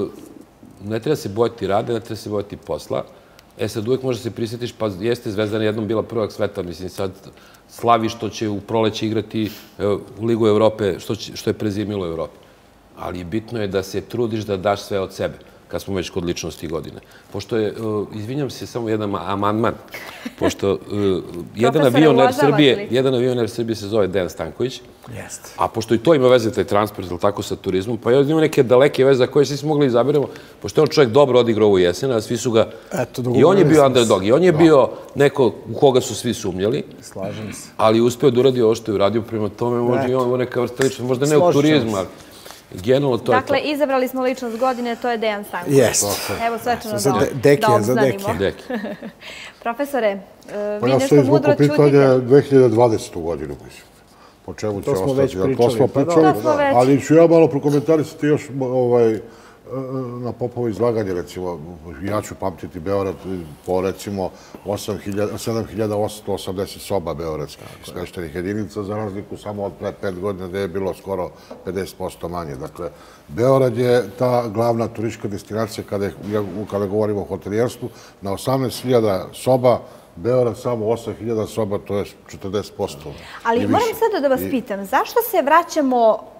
ne treba se bojati rade, ne treba se bojati posla. Sad uvek možda se prisjetiš, pa jeste Zvezdana jednom bila prvak sveta, mislim, sad slavi što će u proleće igrati u Ligu Evrope, što je prezimilo u Evropi. Ali bitno je da se trudiš da daš sve od sebe, kad smo već kod ličnosti godine. Pošto je, izvinjam se, samo jedan amandman, pošto jedan avion Air Srbije se zove Dejan Stanković, a pošto i to ima veze, taj transport, ili tako, sa turizmom, pa ima neke daleke veze koje svi smo mogli izaberemo, pošto je on čovjek dobro odigrao ovu jesen, a svi su ga... I on je bio underdog, i on je bio neko u koga su svi sumnjali, ali uspeo da uradi ovo što je uradio, prema tome možda i on neka vrsta ličnost, možda ne u turizmu, ali generalno to je to. Dakle, izabrali smo ličnost godine, to je Dejan Stanković. Evo, svečano da obznanimo. Profesore, vi nešto mudro čutite. Pitanje 2020. godinu, mislim. Po čemu će ostati. To smo pričali. Ali ću ja malo prokomentarisati još na Popovo izlaganje, recimo. Ja ću pamtiti Beograd po, recimo, 7880 soba beogradskih smeštenih jedinica, za razliku samo od pre 5 godina gde je bilo skoro 50% manje. Dakle, Beograd je ta glavna turistička destinacija kada govorimo o hotelijerstvu. Na 18.000 soba, Beograd samo 8.000 soba, to je 40%. Ali moram sada da vas pitam, zašto se vraćamo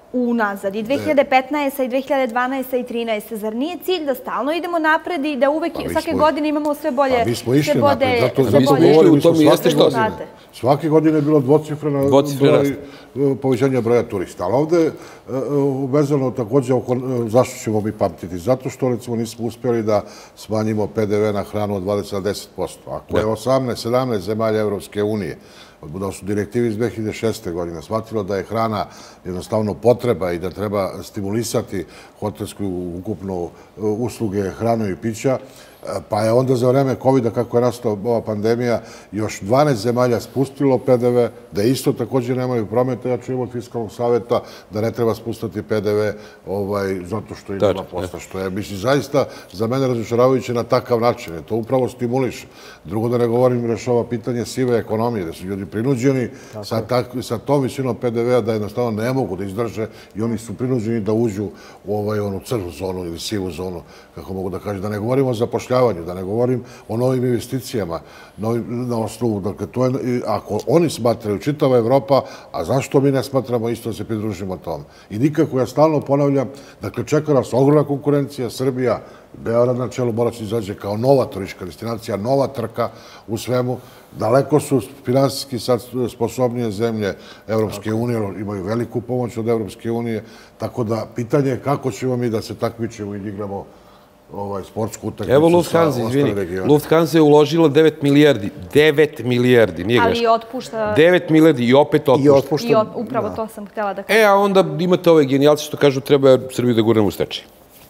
unazad, i 2015. i 2012. i 2013. Zar nije cilj da stalno idemo napred i da uvek svake godine imamo sve bolje mi smo išli napred, zato mi smo išli u tom i jeste što se. Svake godine je bilo dvocifreno povećanje broja turista. Ali ovde vezano takođe zašto ćemo mi pamtiti? Zato što, recimo, nismo uspjeli da smanjimo PDV na hranu od 20 na 10%. Ako je 18-17 zemalja Evropske unije, da su direktivi iz 2006. godine shvatilo da je hrana jednostavno potreba i da treba stimulisati hotelsku ukupnu usluge hrane i pića, pa je onda za vreme COVID-a, kako je nastala ova pandemija, još 12 zemalja spustilo PDV, da isto također nemaju prometa. Ja čujem od Fiskalnog saveta da ne treba spustiti PDV zato što je 0%, što je, mislim, zaista za mene razočaravajuće na takav način. To upravo stimuliše. Drugo, da ne govorim, rešava pitanje sive ekonomije, da su ljudi prinuđeni sa tom visinom PDV-a da jednostavno ne mogu da izdrže i oni su prinuđeni da uđu u onu crnu zonu ili sivu zonu, kako mogu da kažem. Da ne govorimo o zapošljavanju, da ne govorim o novim investicijama na osnovu. Dakle, to je, ako oni smatraju čitava Evropa, a zašto mi ne smatramo isto da se pridružimo tome? I nikako, ja stalno ponavljam, dakle, čeka nas ogromna konkurencija, Srbija, Beograd na čelu mora se izađe kao nova turistička destinacija, nova trka u svemu. Daleko su finansijski sad sposobnije zemlje Evropske unije, imaju veliku pomoć od Evropske unije, tako da pitanje je kako ćemo mi da se takmičimo i igramo sportsku utakmicu. Evo Lufthansa, izvini. Lufthansa je uložila 9 milijardi. 9 milijardi, nije greška. Ali i otpušta... 9 milijardi i opet otpušta. I upravo to sam htjela da kažem. A onda imate ove genijalci što kažu treba Srbiju da gurnemo u stečaj.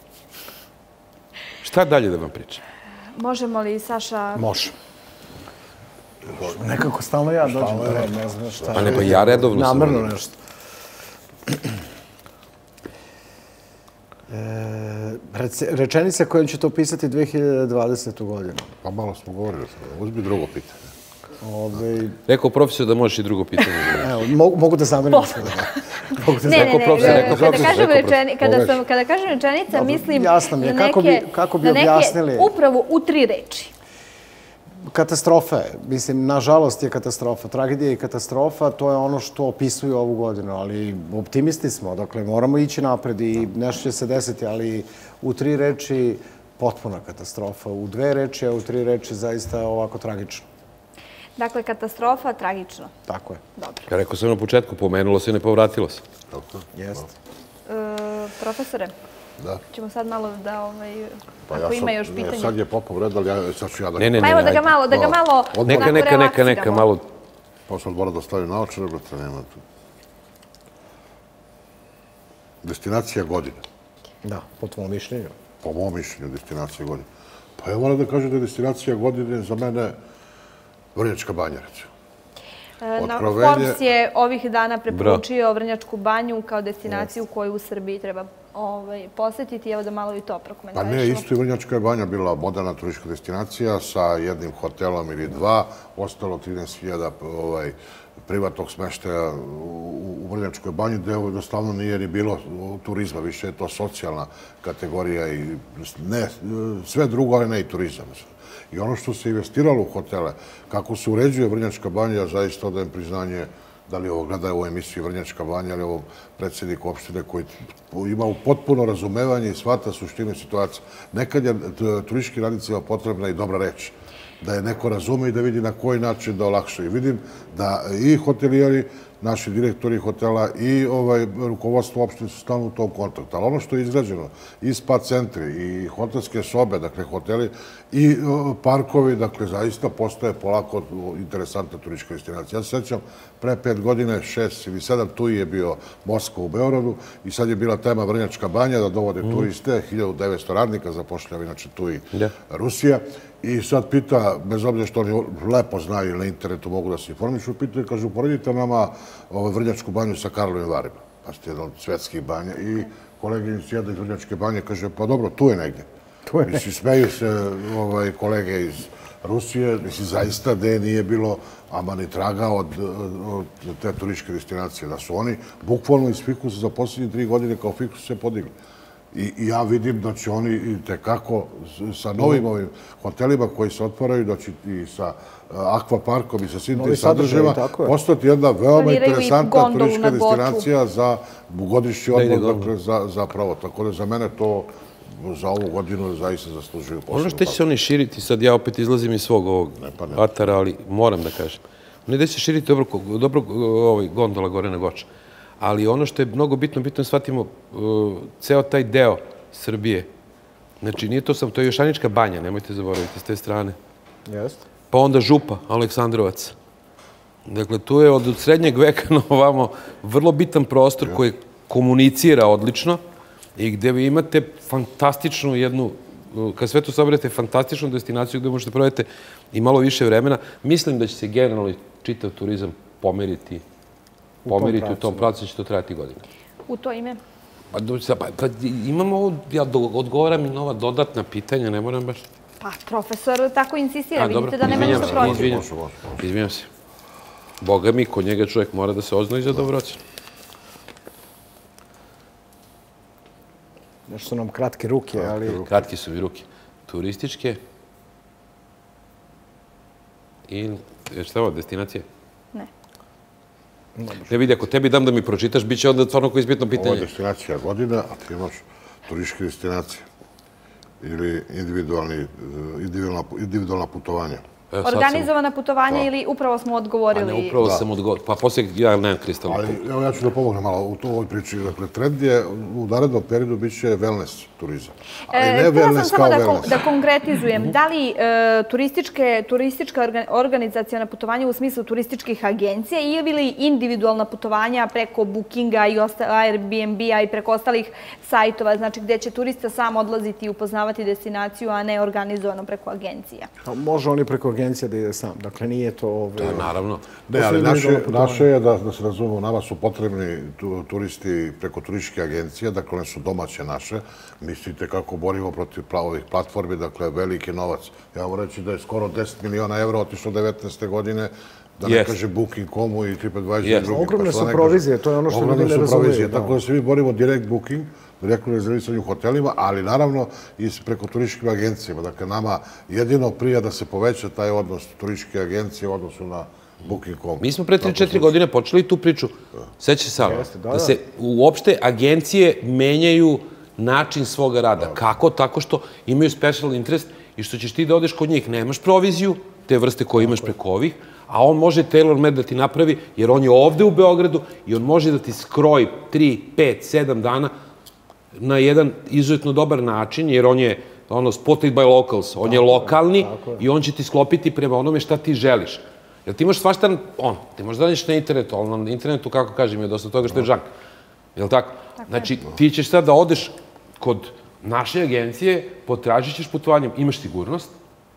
Šta dalje da vam pričam? Možemo li, Saša... Može. Nekako stalno ja dođem do red, ne znam šta. Pa ne, pa ja redovno sam. Namerno nešto. Rečenica kojom ćete opisati 2020. godinu. Pa malo smo govorili, uzmi drugo pitanje. Rekao profesor da možeš i drugo pitanje. Evo, mogu da zamenim se. Ne, kada kažem rečenica, mislim na neke upravo u 3 reči. Katastrofa je. Mislim, nažalost je katastrofa. Tragedija i katastrofa, to je ono što opisuje ovu godinu, ali optimisti smo. Dakle, moramo ići napred i nešto će se desiti, ali u 3 reči potpuna katastrofa. U 2 reči, a u 3 reči zaista ovako tragično. Dakle, katastrofa, tragično. Tako je. Dobro. Ja rekao sam na početku, pomenulo se i ne povratilo se. Jeste. Profesore, ćemo sad malo da, ako ima još pitanja. Ne, sad je Popov red, ali sad ću ja da... Pa evo da ga malo Neka, malo... Pa sad mora da stavim naočare, brate, nema tu. Destinacija godine. Da, po tvojom mišljenju. Po mojom mišljenju, destinacija godine. Pa ja moram da kažem da je destinacija godine za mene Vrnjačka banja, recimo. Forbes je ovih dana preporučio Vrnjačku banju kao destinaciju koju u Srbiji treba posjetiti. Evo da malo i to prokomentarišemo. Pa ne, isto i Vrnjačka banja bila moderna turistička destinacija sa jednim hotelom ili 2, ostalo 13.000 privatnog smeštaja u Vrnjačkoj banji, gde jednostavno nije ni bilo turizma, više je to socijalna kategorija i sve drugo, ali ne i turizam. I ono što se investiralo u hotele, kako se uređuje Vrnjačka banja, zaista odajem priznanje da li ovo gledaju u emisiji Vrnjačka banja, ali ovo predsjednik opštine koji ima potpuno razumevanje i shvata suštinu situacije. Nekad je turističkim radnicima potrebna i dobra reč, da je neko razume i da vidi na koji način da olakša. I vidim da i hotelijeri, naši direktori hotela i rukovodstvo opštine su stalno u tom kontaktu. Ali ono što je izgrađeno, i spa centri, i hotelske sobe, dakle hoteli, i parkovi, dakle zaista postaje polako interesantna turistička destinacija. Ja se sjećam, pre 5 godine, 6 ili 7, tu je bio Moskva u Beogradu i sad je bila tema Vrnjačka banja, da dovode turiste, 1900 radnika zapošljava, inače tu i Rusija. I sad pita, bez obzira što oni lepo znaju ili na internetu mogu da se informišu, pitaju, kaže, uporedite nama Vrnjačku banju sa Karlovim Varima. Pa ste jedan od svetskih banja i koleginici jedna iz Vrnjačke banje kaže, pa dobro, tu je negdje. Mislim, smeju se kolege iz Rusije, mislim, zaista gde nije bilo ama ni traga od te turističke destinacije, da su oni bukvalno iz fikusa za posljednje 3 godine kao fikus se podigli. I ja vidim da će oni i tekako sa novim ovim hotelima koji se otvaraju, da će i sa akvaparkom i sa svim tim sadržajima postati jedna veoma interesantna turistička destinacija za godišnji odmor zapravo. Tako da za mene to za ovu godinu zaista zaslužuju posebno. Ono što će se oni širiti, sad ja opet izlazim iz svog ovog atara, ali moram da kažem. Oni da će se širiti dobro gondola gore na Goča. Ali ono što je mnogo bitno, bitno je shvatimo ceo taj deo Srbije. Znači, nije to samo, to je Jošanička banja, nemojte zaboraviti s te strane. Jeste. Pa onda Župa, Aleksandrovac. Dakle, tu je od srednjeg veka na ovamo vrlo bitan prostor koji komunicira odlično i gde vi imate fantastičnu jednu, kad sve to saberete, fantastičnu destinaciju gde možete provedete i malo više vremena. Mislim da će se generalno čitav turizam pomeriti u tom pravcu, će to trajati godina. U to ime? Pa imamo ovo, ja odgovaram i nova dodatna pitanja, ne moram baš... Pa, profesor tako insistira, vidite da nema ništa protiv. Izvinjam se. Boga mi, kod njega čovjek mora da se oznoji za dobroćan. Nešto su nam kratke ruke, ali... Kratke su mi ruke. Turističke i... Šta je ovo, destinacije? Ne. Ne vidi, ako tebi dam da mi pročitaš, bit će onda stvarno koji izbitno pitanje. Ovo je destinacija godina, a ti imaš turističke destinacije ili individualna putovanja. Organizovana putovanja ili upravo smo odgovorili? A ne, upravo sam odgovorio. Pa poslije ja nemam kristalnu kuglu. Ali evo ja ću da pomognem malo u ovoj priči. Dakle, trend je u narednom periodu bit će wellness turizam. Ali ne wellness kao wellness. Da konkretizujem, da li turistička organizacijona putovanja u smislu turističkih agencija ili individualna putovanja preko Bookinga i Airbnb-a i preko ostalih sajtova, znači gde će turista sam odlaziti i upoznavati destinaciju, a ne organizovano preko agencija? Može oni preko agencija da ide sam. Dakle, nije to... Naravno. Ne, ali naše je, da se razumemo, nama su potrebni turisti preko turističke agencije, dakle, one su domaće naše. Mislite kako borimo protiv ovih platformi, dakle, veliki novac. Ja vam reći da je skoro 10 miliona evra otišlo 19. godine, da ne kaže Booking.com-u i TripAdvisor i drugi. Ogromne su provizije, to je ono što ljudi ne razumiju. Tako da se mi borimo direct booking, direktno rezervisanju u hotelima, ali naravno i preko turističkim agencijama. Dakle, nama jedino prija da se poveća taj odnos turističke agencije u odnosu na Booking.com. Mi smo pre 3-4 godine počeli tu priču, seća se da se uopšte agencije menjaju način svoga rada. Kako? Tako što imaju special interest i što ćeš ti da odeš kod njih. Nemaš proviziju, te vrste koje imaš preko ovih, a on može tailor-made da ti napravi, jer on je ovde u Beogradu i on može da ti skroji 3, 5, 7 dana na jedan izuzetno dobar način, jer on je spotted by locals, on je lokalni i on će ti sklopiti prema onome šta ti želiš. Jer ti možeš svašta, ti možeš da odeš na internetu, ali na internetu, kako kažem, je dosta toga što je žank. Je li tako? Znači, ti ćeš sad da odeš kod naše agencije, potražit ćeš putovanjem, imaš sigurnost,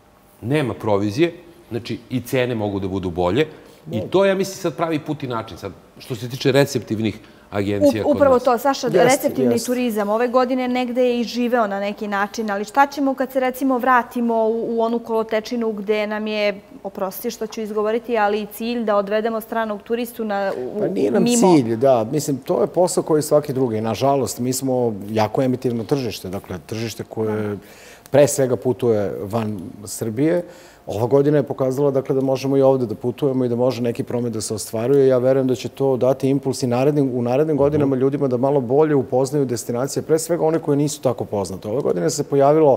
nema provizije, znači i cene mogu da budu bolje i to, ja mislim, sad pravi put i način. Sad, što se tiče receptivnih agencija kod nas. Upravo to, Saša, receptivni turizam ove godine negde je i živeo na neki način, ali šta ćemo kad se recimo vratimo u onu kolotečinu gde nam je, oprosti što ću izgovoriti, ali i cilj da odvedemo stranog turistu mimo... Pa nije nam cilj, da. Mislim, to je posao koji svaki drugi. Nažalost, mi smo jako emitivno tržište, dakle, tržište koje pre svega putuje van Srbije. Ova godina je pokazala da možemo i ovde da putujemo i da može neki promet da se ostvaruje. Ja verujem da će to dati impuls i u narednim godinama ljudima da malo bolje upoznaju destinacije, pre svega one koje nisu tako poznate. Ove godine se pojavilo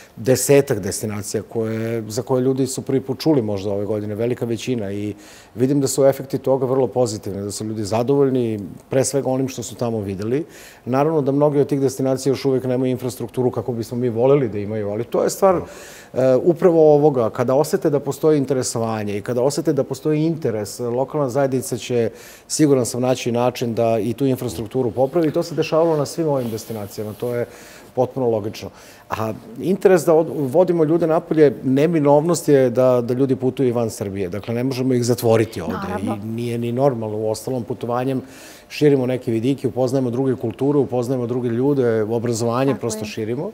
10 destinacija za koje ljudi su prvi put čuli možda ove godine, velika većina, i vidim da su efekti toga vrlo pozitivni, da su ljudi zadovoljni pre svega onim što su tamo videli. Naravno da mnogi od tih destinacija još uvijek nemaju infrastrukturu kako bismo mi voleli da imaju, ali to je stvar upravo ovoga. Kada osete da postoji interesovanje i kada osete da postoji interes, lokalna zajednica će, siguran sam, naći način da i tu infrastrukturu popravi. To se dešavalo na svim ovim destinacijama, to je potpuno logično. A interes da vodimo ljude napolje, neminovnost je da ljudi putuju i van Srbije. Dakle, ne možemo ih zatvoriti ovde i nije ni normalno. U ostalom, putovanjem širimo neke vidike, upoznajemo druge kulture, upoznajemo druge ljude, obrazovanje prosto širimo.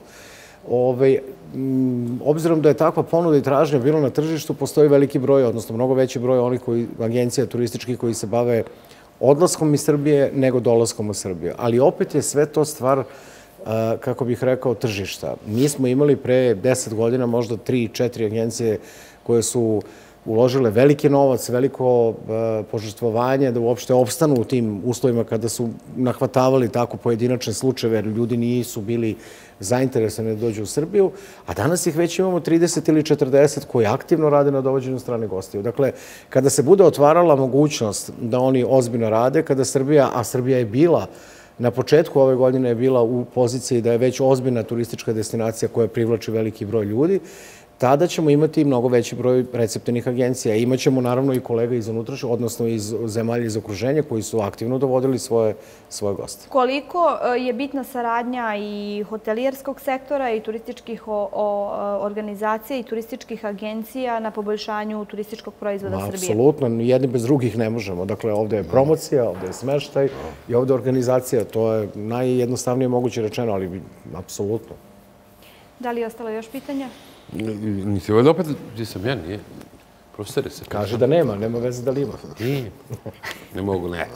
Obzirom da je takva ponuda i tražnja bilo na tržištu, postoji veliki broj, odnosno mnogo veći broj onih agencija turističkih koji se bave odlaskom iz Srbije nego dolaskom u Srbiju. Ali opet je sve to stvar kako bih rekao, tržišta. Mi smo imali pre 10 godina možda 3-4 agencije koje su uložile veliki novac, veliko požrtvovanje da uopšte opstanu u tim uslovima kada su nahvatavali tako pojedinačne slučajeve, jer ljudi nisu bili zainteresovani da dođu u Srbiju, a danas ih već imamo 30 ili 40 koji aktivno rade na dovođenju strane gostiju. Dakle, kada se bude otvarala mogućnost da oni ozbiljno rade, kada Srbija, a Srbija je bila na početku ove godine je bila u poziciji da je već ozbiljna turistička destinacija koja privlači veliki broj ljudi, tada ćemo imati mnogo veći broj receptivnih agencija. Imaćemo naravno i kolega iz unutrašnje, odnosno iz zemalja iz okruženja koji su aktivno dovodili svoje goste. Koliko je bitna saradnja i hotelijerskog sektora i turističkih organizacija i turističkih agencija na poboljšanju turističkog proizvoda Srbije? Apsolutno, jedni bez drugih ne možemo. Dakle, ovde je promocija, ovde je smeštaj i ovde je organizacija. To je najjednostavnije moguće rečeno, ali apsolutno. Da li je ostalo još pitanja? Nisi ovaj opet, gdje sam ja, nije. Profesore se kaže da nema veze da li ima. Nije. Ne mogu, ne.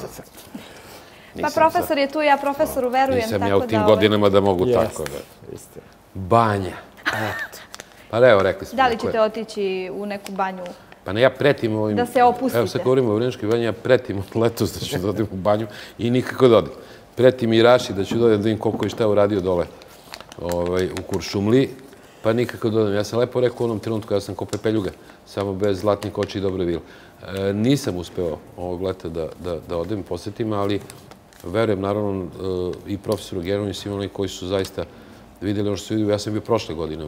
Pa profesor je tu, ja profesoru verujem. Nisam ja u tim godinama da mogu tako. Banja. Pa evo, rekli smo. Da li ćete otići u neku banju? Pa ne, ja pretim ovim... Da se opustite. Evo sad govorimo o Vrnjačkoj banji, ja pretim letos da ću da odim u banju i nikako da odim. Pretim i Raši da ću da odim koliko i šta je uradio dole u Kuršumliji. Pa nikako dodam. Ja sam lepo rekao u onom trenutku, ja sam ko pepeljuga, samo bez zlatnih oči i dobre vile. Nisam uspeo ovog leta da odem, posjetim, ali verujem naravno i profesoru Geronu i svima oni koji su zaista vidjeli ono što su vidjeli. Ja sam bio prošle godine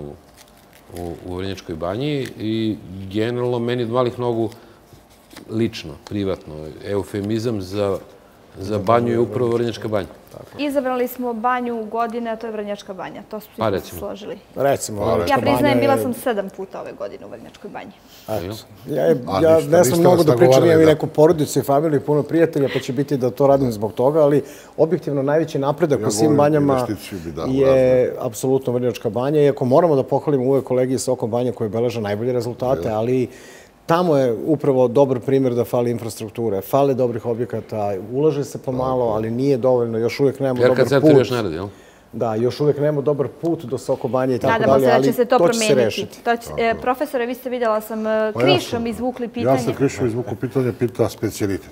u Vrnjačkoj banji i generalno meni od malih nogu lično, privatno, eufemizam za banju je upravo Vrnjačka banja. Izabrali smo banju godine, a to je Vrnjačka banja. To smo se složili. Recimo. Ja priznajem, bila sam 7 puta ove godine u Vrnjačkoj banji. Ja ne sam mnogo da pričam, imam i neku porodicu i familiju i puno prijatelja, pa će biti da to radim zbog toga, ali objektivno najveći napredak u svim banjama je apsolutno Vrnjačka banja. Iako moramo da pohvalimo uvek kolegi iz Soko banje koji beleže najbolje rezultate, ali tamo je upravo dobar primjer da fali infrastrukture, fale dobrih objekata, ulaže se pomalo, ali nije dovoljno, još uvijek nemamo dobar put. PRK centar još ne radi, jel? Da, još uvijek nemamo dobar put do Soko banje i tako Nadamo dalje, ali to će se rešiti. Profesore, vi ste vidjela sam Krišom izvukli pitanje. Ja sam Krišom izvukli pitanje, pita specijalitet.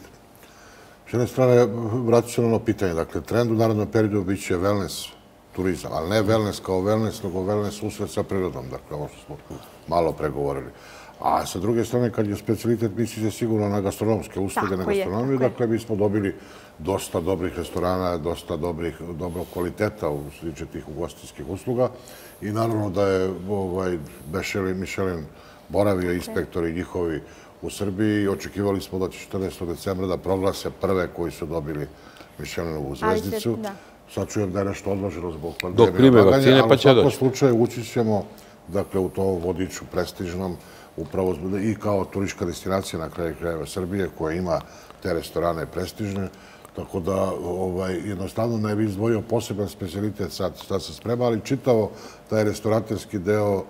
S jedne strane, vratit se na ono pitanje. Dakle, trend u narodnom periodu bit će wellness turizam, ali ne wellness kao wellness, nego wellness usred sa prirodom. Dakle, ovo što smo malo pregovorili. A sa druge strane, kad je specijalitet, mislite sigurno na gastronomske usluge, na gastronomiju. Dakle, mi smo dobili dosta dobrih restorana, dosta dobrog kvaliteta u sliče tih ugostiteljskih usluga. I naravno da je Michelin boravio inspektori njihovi u Srbiji i očekivali smo da će 14. decembra da proglase prve koji su dobili Michelinovu zvezdicu. Sad čujem da je nešto odloženo zbog pandemije odlaganja, ali u svakom slučaju ući ćemo u to vodiču prestižnom upravo i kao turistička destinacija na kraju krajeva Srbije koja ima te restorane prestižne. Tako da jednostavno ne bi izdvojio poseban specijalitet sad se sprema, ali čitavo taj restoraterski deo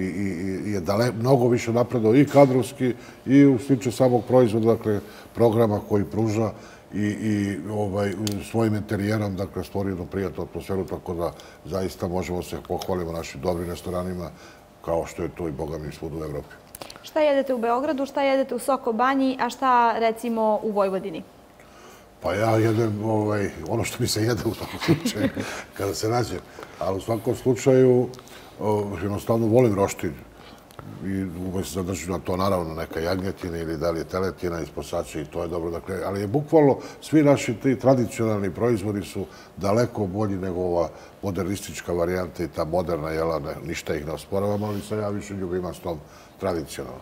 je mnogo više napredao i kadrovski i u sliču samog proizvoda, dakle programa koji pruža i svojim interijerom, dakle, stvori jednu prijatnu atmosferu, tako da zaista možemo se pohvaliti našim dobrim restoranima, kao što je to i, boga mi, svud u Evropi. Šta jedete u Beogradu, šta jedete u Soko banji, a šta, recimo, u Vojvodini? Pa ja jedem ono što mi se jede u svakom slučaju, kada se nađem. Ali u svakom slučaju, jednostavno, volim roštilj. I uvijek se zadržu na to, naravno, neka jagnjetina ili da li je teletina iz Posače i to je dobro. Dakle, ali je bukvalno svi naši ti tradicionalni proizvodi su daleko bolji nego ova modernistička varijanta i ta moderna, jela, ništa ih ne osporavam, ali sam ja više ljubima s tom tradicionalnom.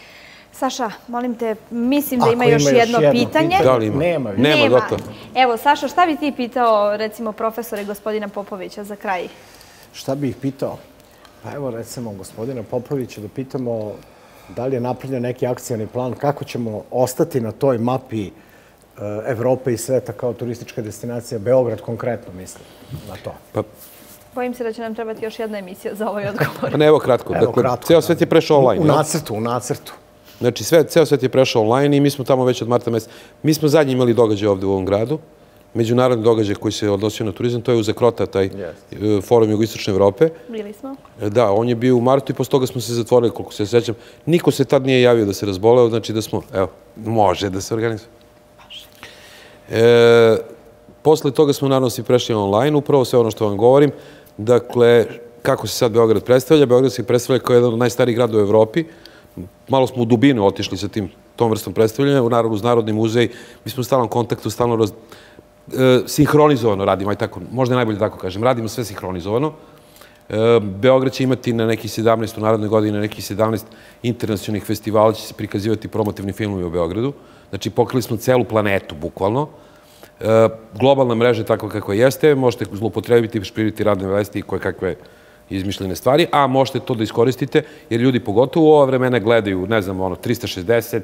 Saša, molim te, mislim da ima još jedno pitanje. Da li ima? Nema, gotovo. Evo, Saša, šta bi ti pitao, recimo, profesore gospodina Popovića za kraj? Šta bi ih pitao? Pa evo, recimo, gospodina Popovića da pitamo da li je napravljen neki akcijani plan, kako ćemo ostati na toj mapi Evrope i sveta kao turistička destinacija, Beograd konkretno, mislim, na to. Bojim se da će nam trebati još jedna emisija za ovaj odgovor. Pa ne, evo kratko. Dakle, ceo svet je prešao online. U nacrtu. Znači, ceo svet je prešao online i mi smo tamo već od marta meseca. Mi smo zadnji imali događaj ovde u ovom gradu međunarodni događaj koji se odnosio na turizam, to je Uzekrota, taj forum Jugoistočne Evrope. Bili smo. Da, on je bio u martu i posle toga smo se zatvorili, koliko se sjećam. Niko se tad nije javio da se razboleo, znači da smo, evo, može da se organizuje. Posle toga smo naravno svi prešli online, upravo sve ono što vam govorim. Dakle, kako se sad Beograd predstavlja? Beograd se predstavlja kao jedan od najstarijih grada u Evropi. Malo smo u dubinu otišli sa tom vrstom predstavljanja, naravno uz Narodni muzej. Mi smo u stalnom kontaktu, stalno sinhronizovano radimo, aj tako, možda najbolje tako kažem, radimo sve sinhronizovano. Beograd će imati na nekih 17 u narodnoj godini, na nekih 17 internacionalnih festivala će se prikazivati promotivni filmovi u Beogradu. Znači, pokrili smo celu planetu, bukvalno. Globalna mreža je takva kako jeste, možete zloupotrebiti i špiriti radne vesti i koje kakve izmišljene stvari, a možete to da iskoristite, jer ljudi pogotovo u ova vremena gledaju, ne znam, 360,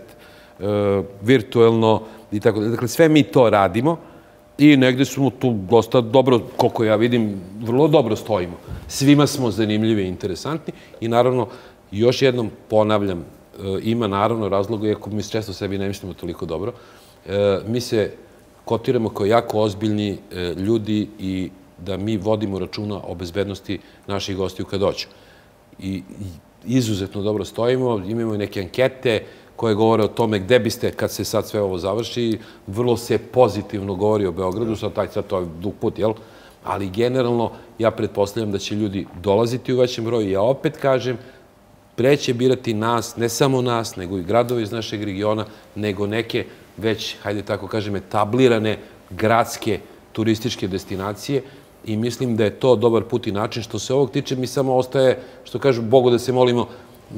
virtuelno i tako da. Dakle, sve mi to radimo i negde smo tu dosta dobro, koliko ja vidim, vrlo dobro stojimo. Svima smo zanimljivi i interesantni i naravno, još jednom ponavljam, ima naravno razloga, iako mi često sebi ne mislimo toliko dobro, mi se kotiramo kao jako ozbiljni ljudi i da mi vodimo računa o bezbednosti naših gostiju kad dođu. I izuzetno dobro stojimo, imamo i neke ankete koje govore o tome gde biste, kad se sad sve ovo završi, vrlo se pozitivno govori o Beogradu, sad to je dug put, jel? Ali generalno ja pretpostavljam da će ljudi dolaziti u većem broju. Ja opet kažem, pre će birati nas, ne samo nas, nego i gradovi iz našeg regiona, nego neke već, hajde tako kažem, etablirane gradske turističke destinacije i mislim da je to dobar put i način. Što se ovog tiče, mi samo ostaje, što kažu, Bogu da se molimo,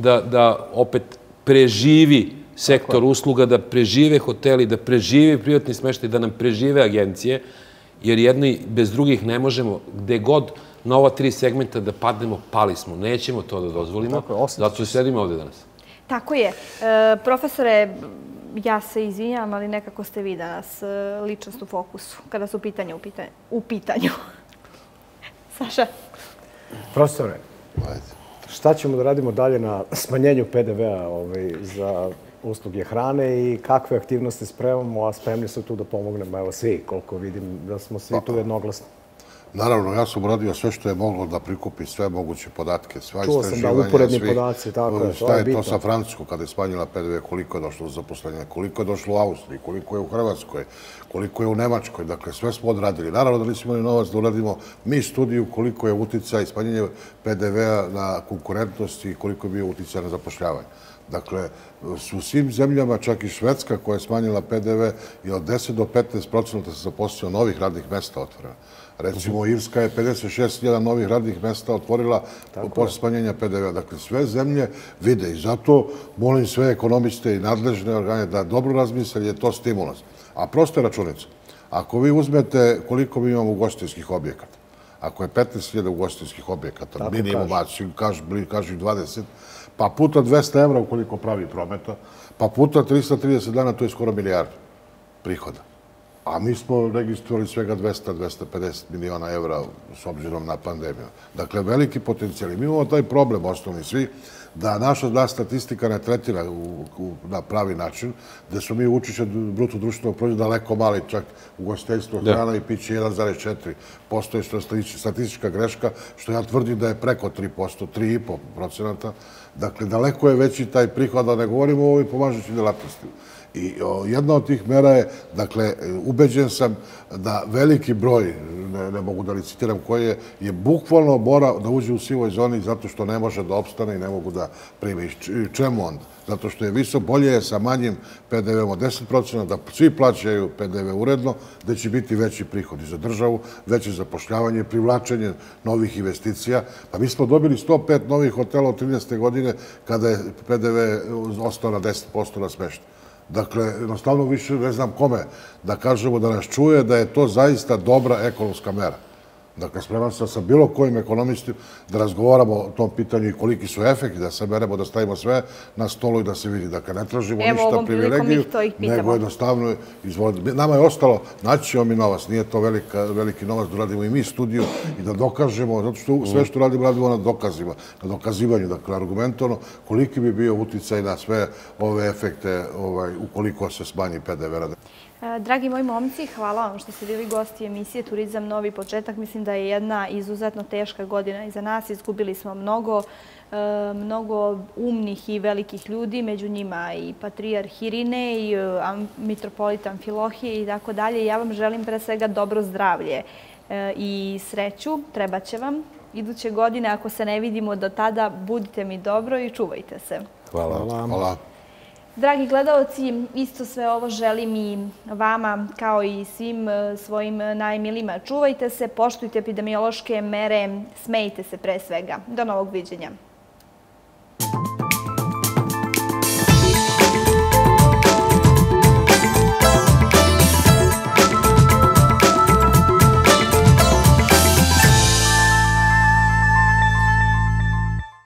da opet preživi sektor usluga, da prežive hoteli, da preživi privatni smeštaj, da nam prežive agencije, jer jedni bez drugih ne možemo, gde god na ova 3 segmenta da padnemo, pali smo. Nećemo to da dozvolimo, zato sedimo ovde danas. Tako je. Profesore, ja se izvinjam, ali nekako ste vi danas ličnost u fokusu, kada su pitanja u pitanju. Saša? Profesore, šta ćemo da radimo dalje na smanjenju PDV-a za usluge hrane i kakve aktivnosti spremamo, a spremni su tu da pomognemo, evo svi, koliko vidim da smo svi tu jednoglasni. Naravno, ja sam uradio sve što je moglo da prikupi sve moguće podatke, sva istraživanja. Čuo sam da uporedni podaci, tako je, šta je to sa Francuskom kada je smanjila PDV, koliko je došlo u zaposlenje, koliko je došlo u Austriji, koliko je u Hrvatskoj, koliko je u Nemačkoj, dakle sve smo odradili. Naravno da nismo imali novac da uradimo mi studiju koliko je uticaj smanjenje PDV-a na konkurentnost i koliko je bio uticaj na zapošljavanje. Dakle, u svim zemljama, čak i Švedska koja je smanjila PDV, je od 10 do 15% da se zaposlio novih radnih mesta otvorena. Recimo, Irska je 56.000 novih radnih mesta otvorila posle smanjenja PDV-a. Dakle, sve zemlje vide i zato molim sve ekonomiste i nadležne organe da dobro razmisle, jer je to stimulans. A prosta računica. Ako vi uzmete koliko mi imamo ugostiteljskih objekata, ako je 15.000 ugostiteljskih objekata, minimum, kažu i 20, pa puta 200 evra ukoliko pravi prometa, pa puta 330 dana, to je skoro milijardu prihoda. A mi smo registrovali svega 200-250 miliona evra s obzirom na pandemiju. Dakle, veliki potencijal. Mi imamo taj problem, osnovni svi, da naša statistika ne tretira na pravi način, da smo mi učešće bruto društvenog proizvoda daleko mali, čak ugostiteljstvo, hrana i piće 1,4%, što je statistička greška, što ja tvrdim da je preko 3%, 3,5%. Dakle, daleko je veći taj prihod, da ne govorimo o ovoj pomažućoj delatnosti. I jedna od tih mera je, dakle, ubeđen sam da veliki broj, ne mogu da licitiram koji je bukvalno mora da uđe u sivoj zoni zato što ne može da opstane i ne mogu da prime. Čemu onda? Zato što je bolje je sa manjim PDV-om od 10%, da svi plaćaju PDV uredno, da će biti veći prihodi za državu, veće zapošljavanje, privlačenje novih investicija. Pa mi smo dobili 105 novih hotela od 13. godine kada je PDV ostao na 10% na smeštaj. Dakle, jednostavno više ne znam kome da kažemo da nas čuje da je to zaista dobra ekonomska mera. Dakle, spreman sam sa bilo kojim ekonomistom da razgovaramo o tom pitanju i koliki su efekti, da se meremo, da stavimo sve na stolu i da se vidi. Dakle, ne tražimo ništa privilegiju, nego jednostavno izvolite. Nama je ostalo, naći ćemo mi novac, nije to veliki novac, da uradimo i mi studiju i da dokažemo, zato što sve što radimo na dokazima, na dokazivanju, dakle, argumentovano, koliki bi bio uticaj na sve ove efekte ukoliko se smanji PDV. Dragi moji momci, hvala vam što ste bili gosti emisije Turizam Novi početak. Mislim da je jedna izuzetno teška godina iza nas. Izgubili smo mnogo umnih i velikih ljudi, među njima i patrijarh Irine i mitropolit Amfilohije i tako dalje. Ja vam želim pre svega dobro zdravlje i sreću, treba će vam. Iduće godine, ako se ne vidimo do tada, budite mi dobro i čuvajte se. Hvala. Dragi gledalci, isto sve ovo želim i vama, kao i svim svojim najmilijima. Čuvajte se, poštujte epidemiološke mere, smejte se pre svega. Do novog viđenja.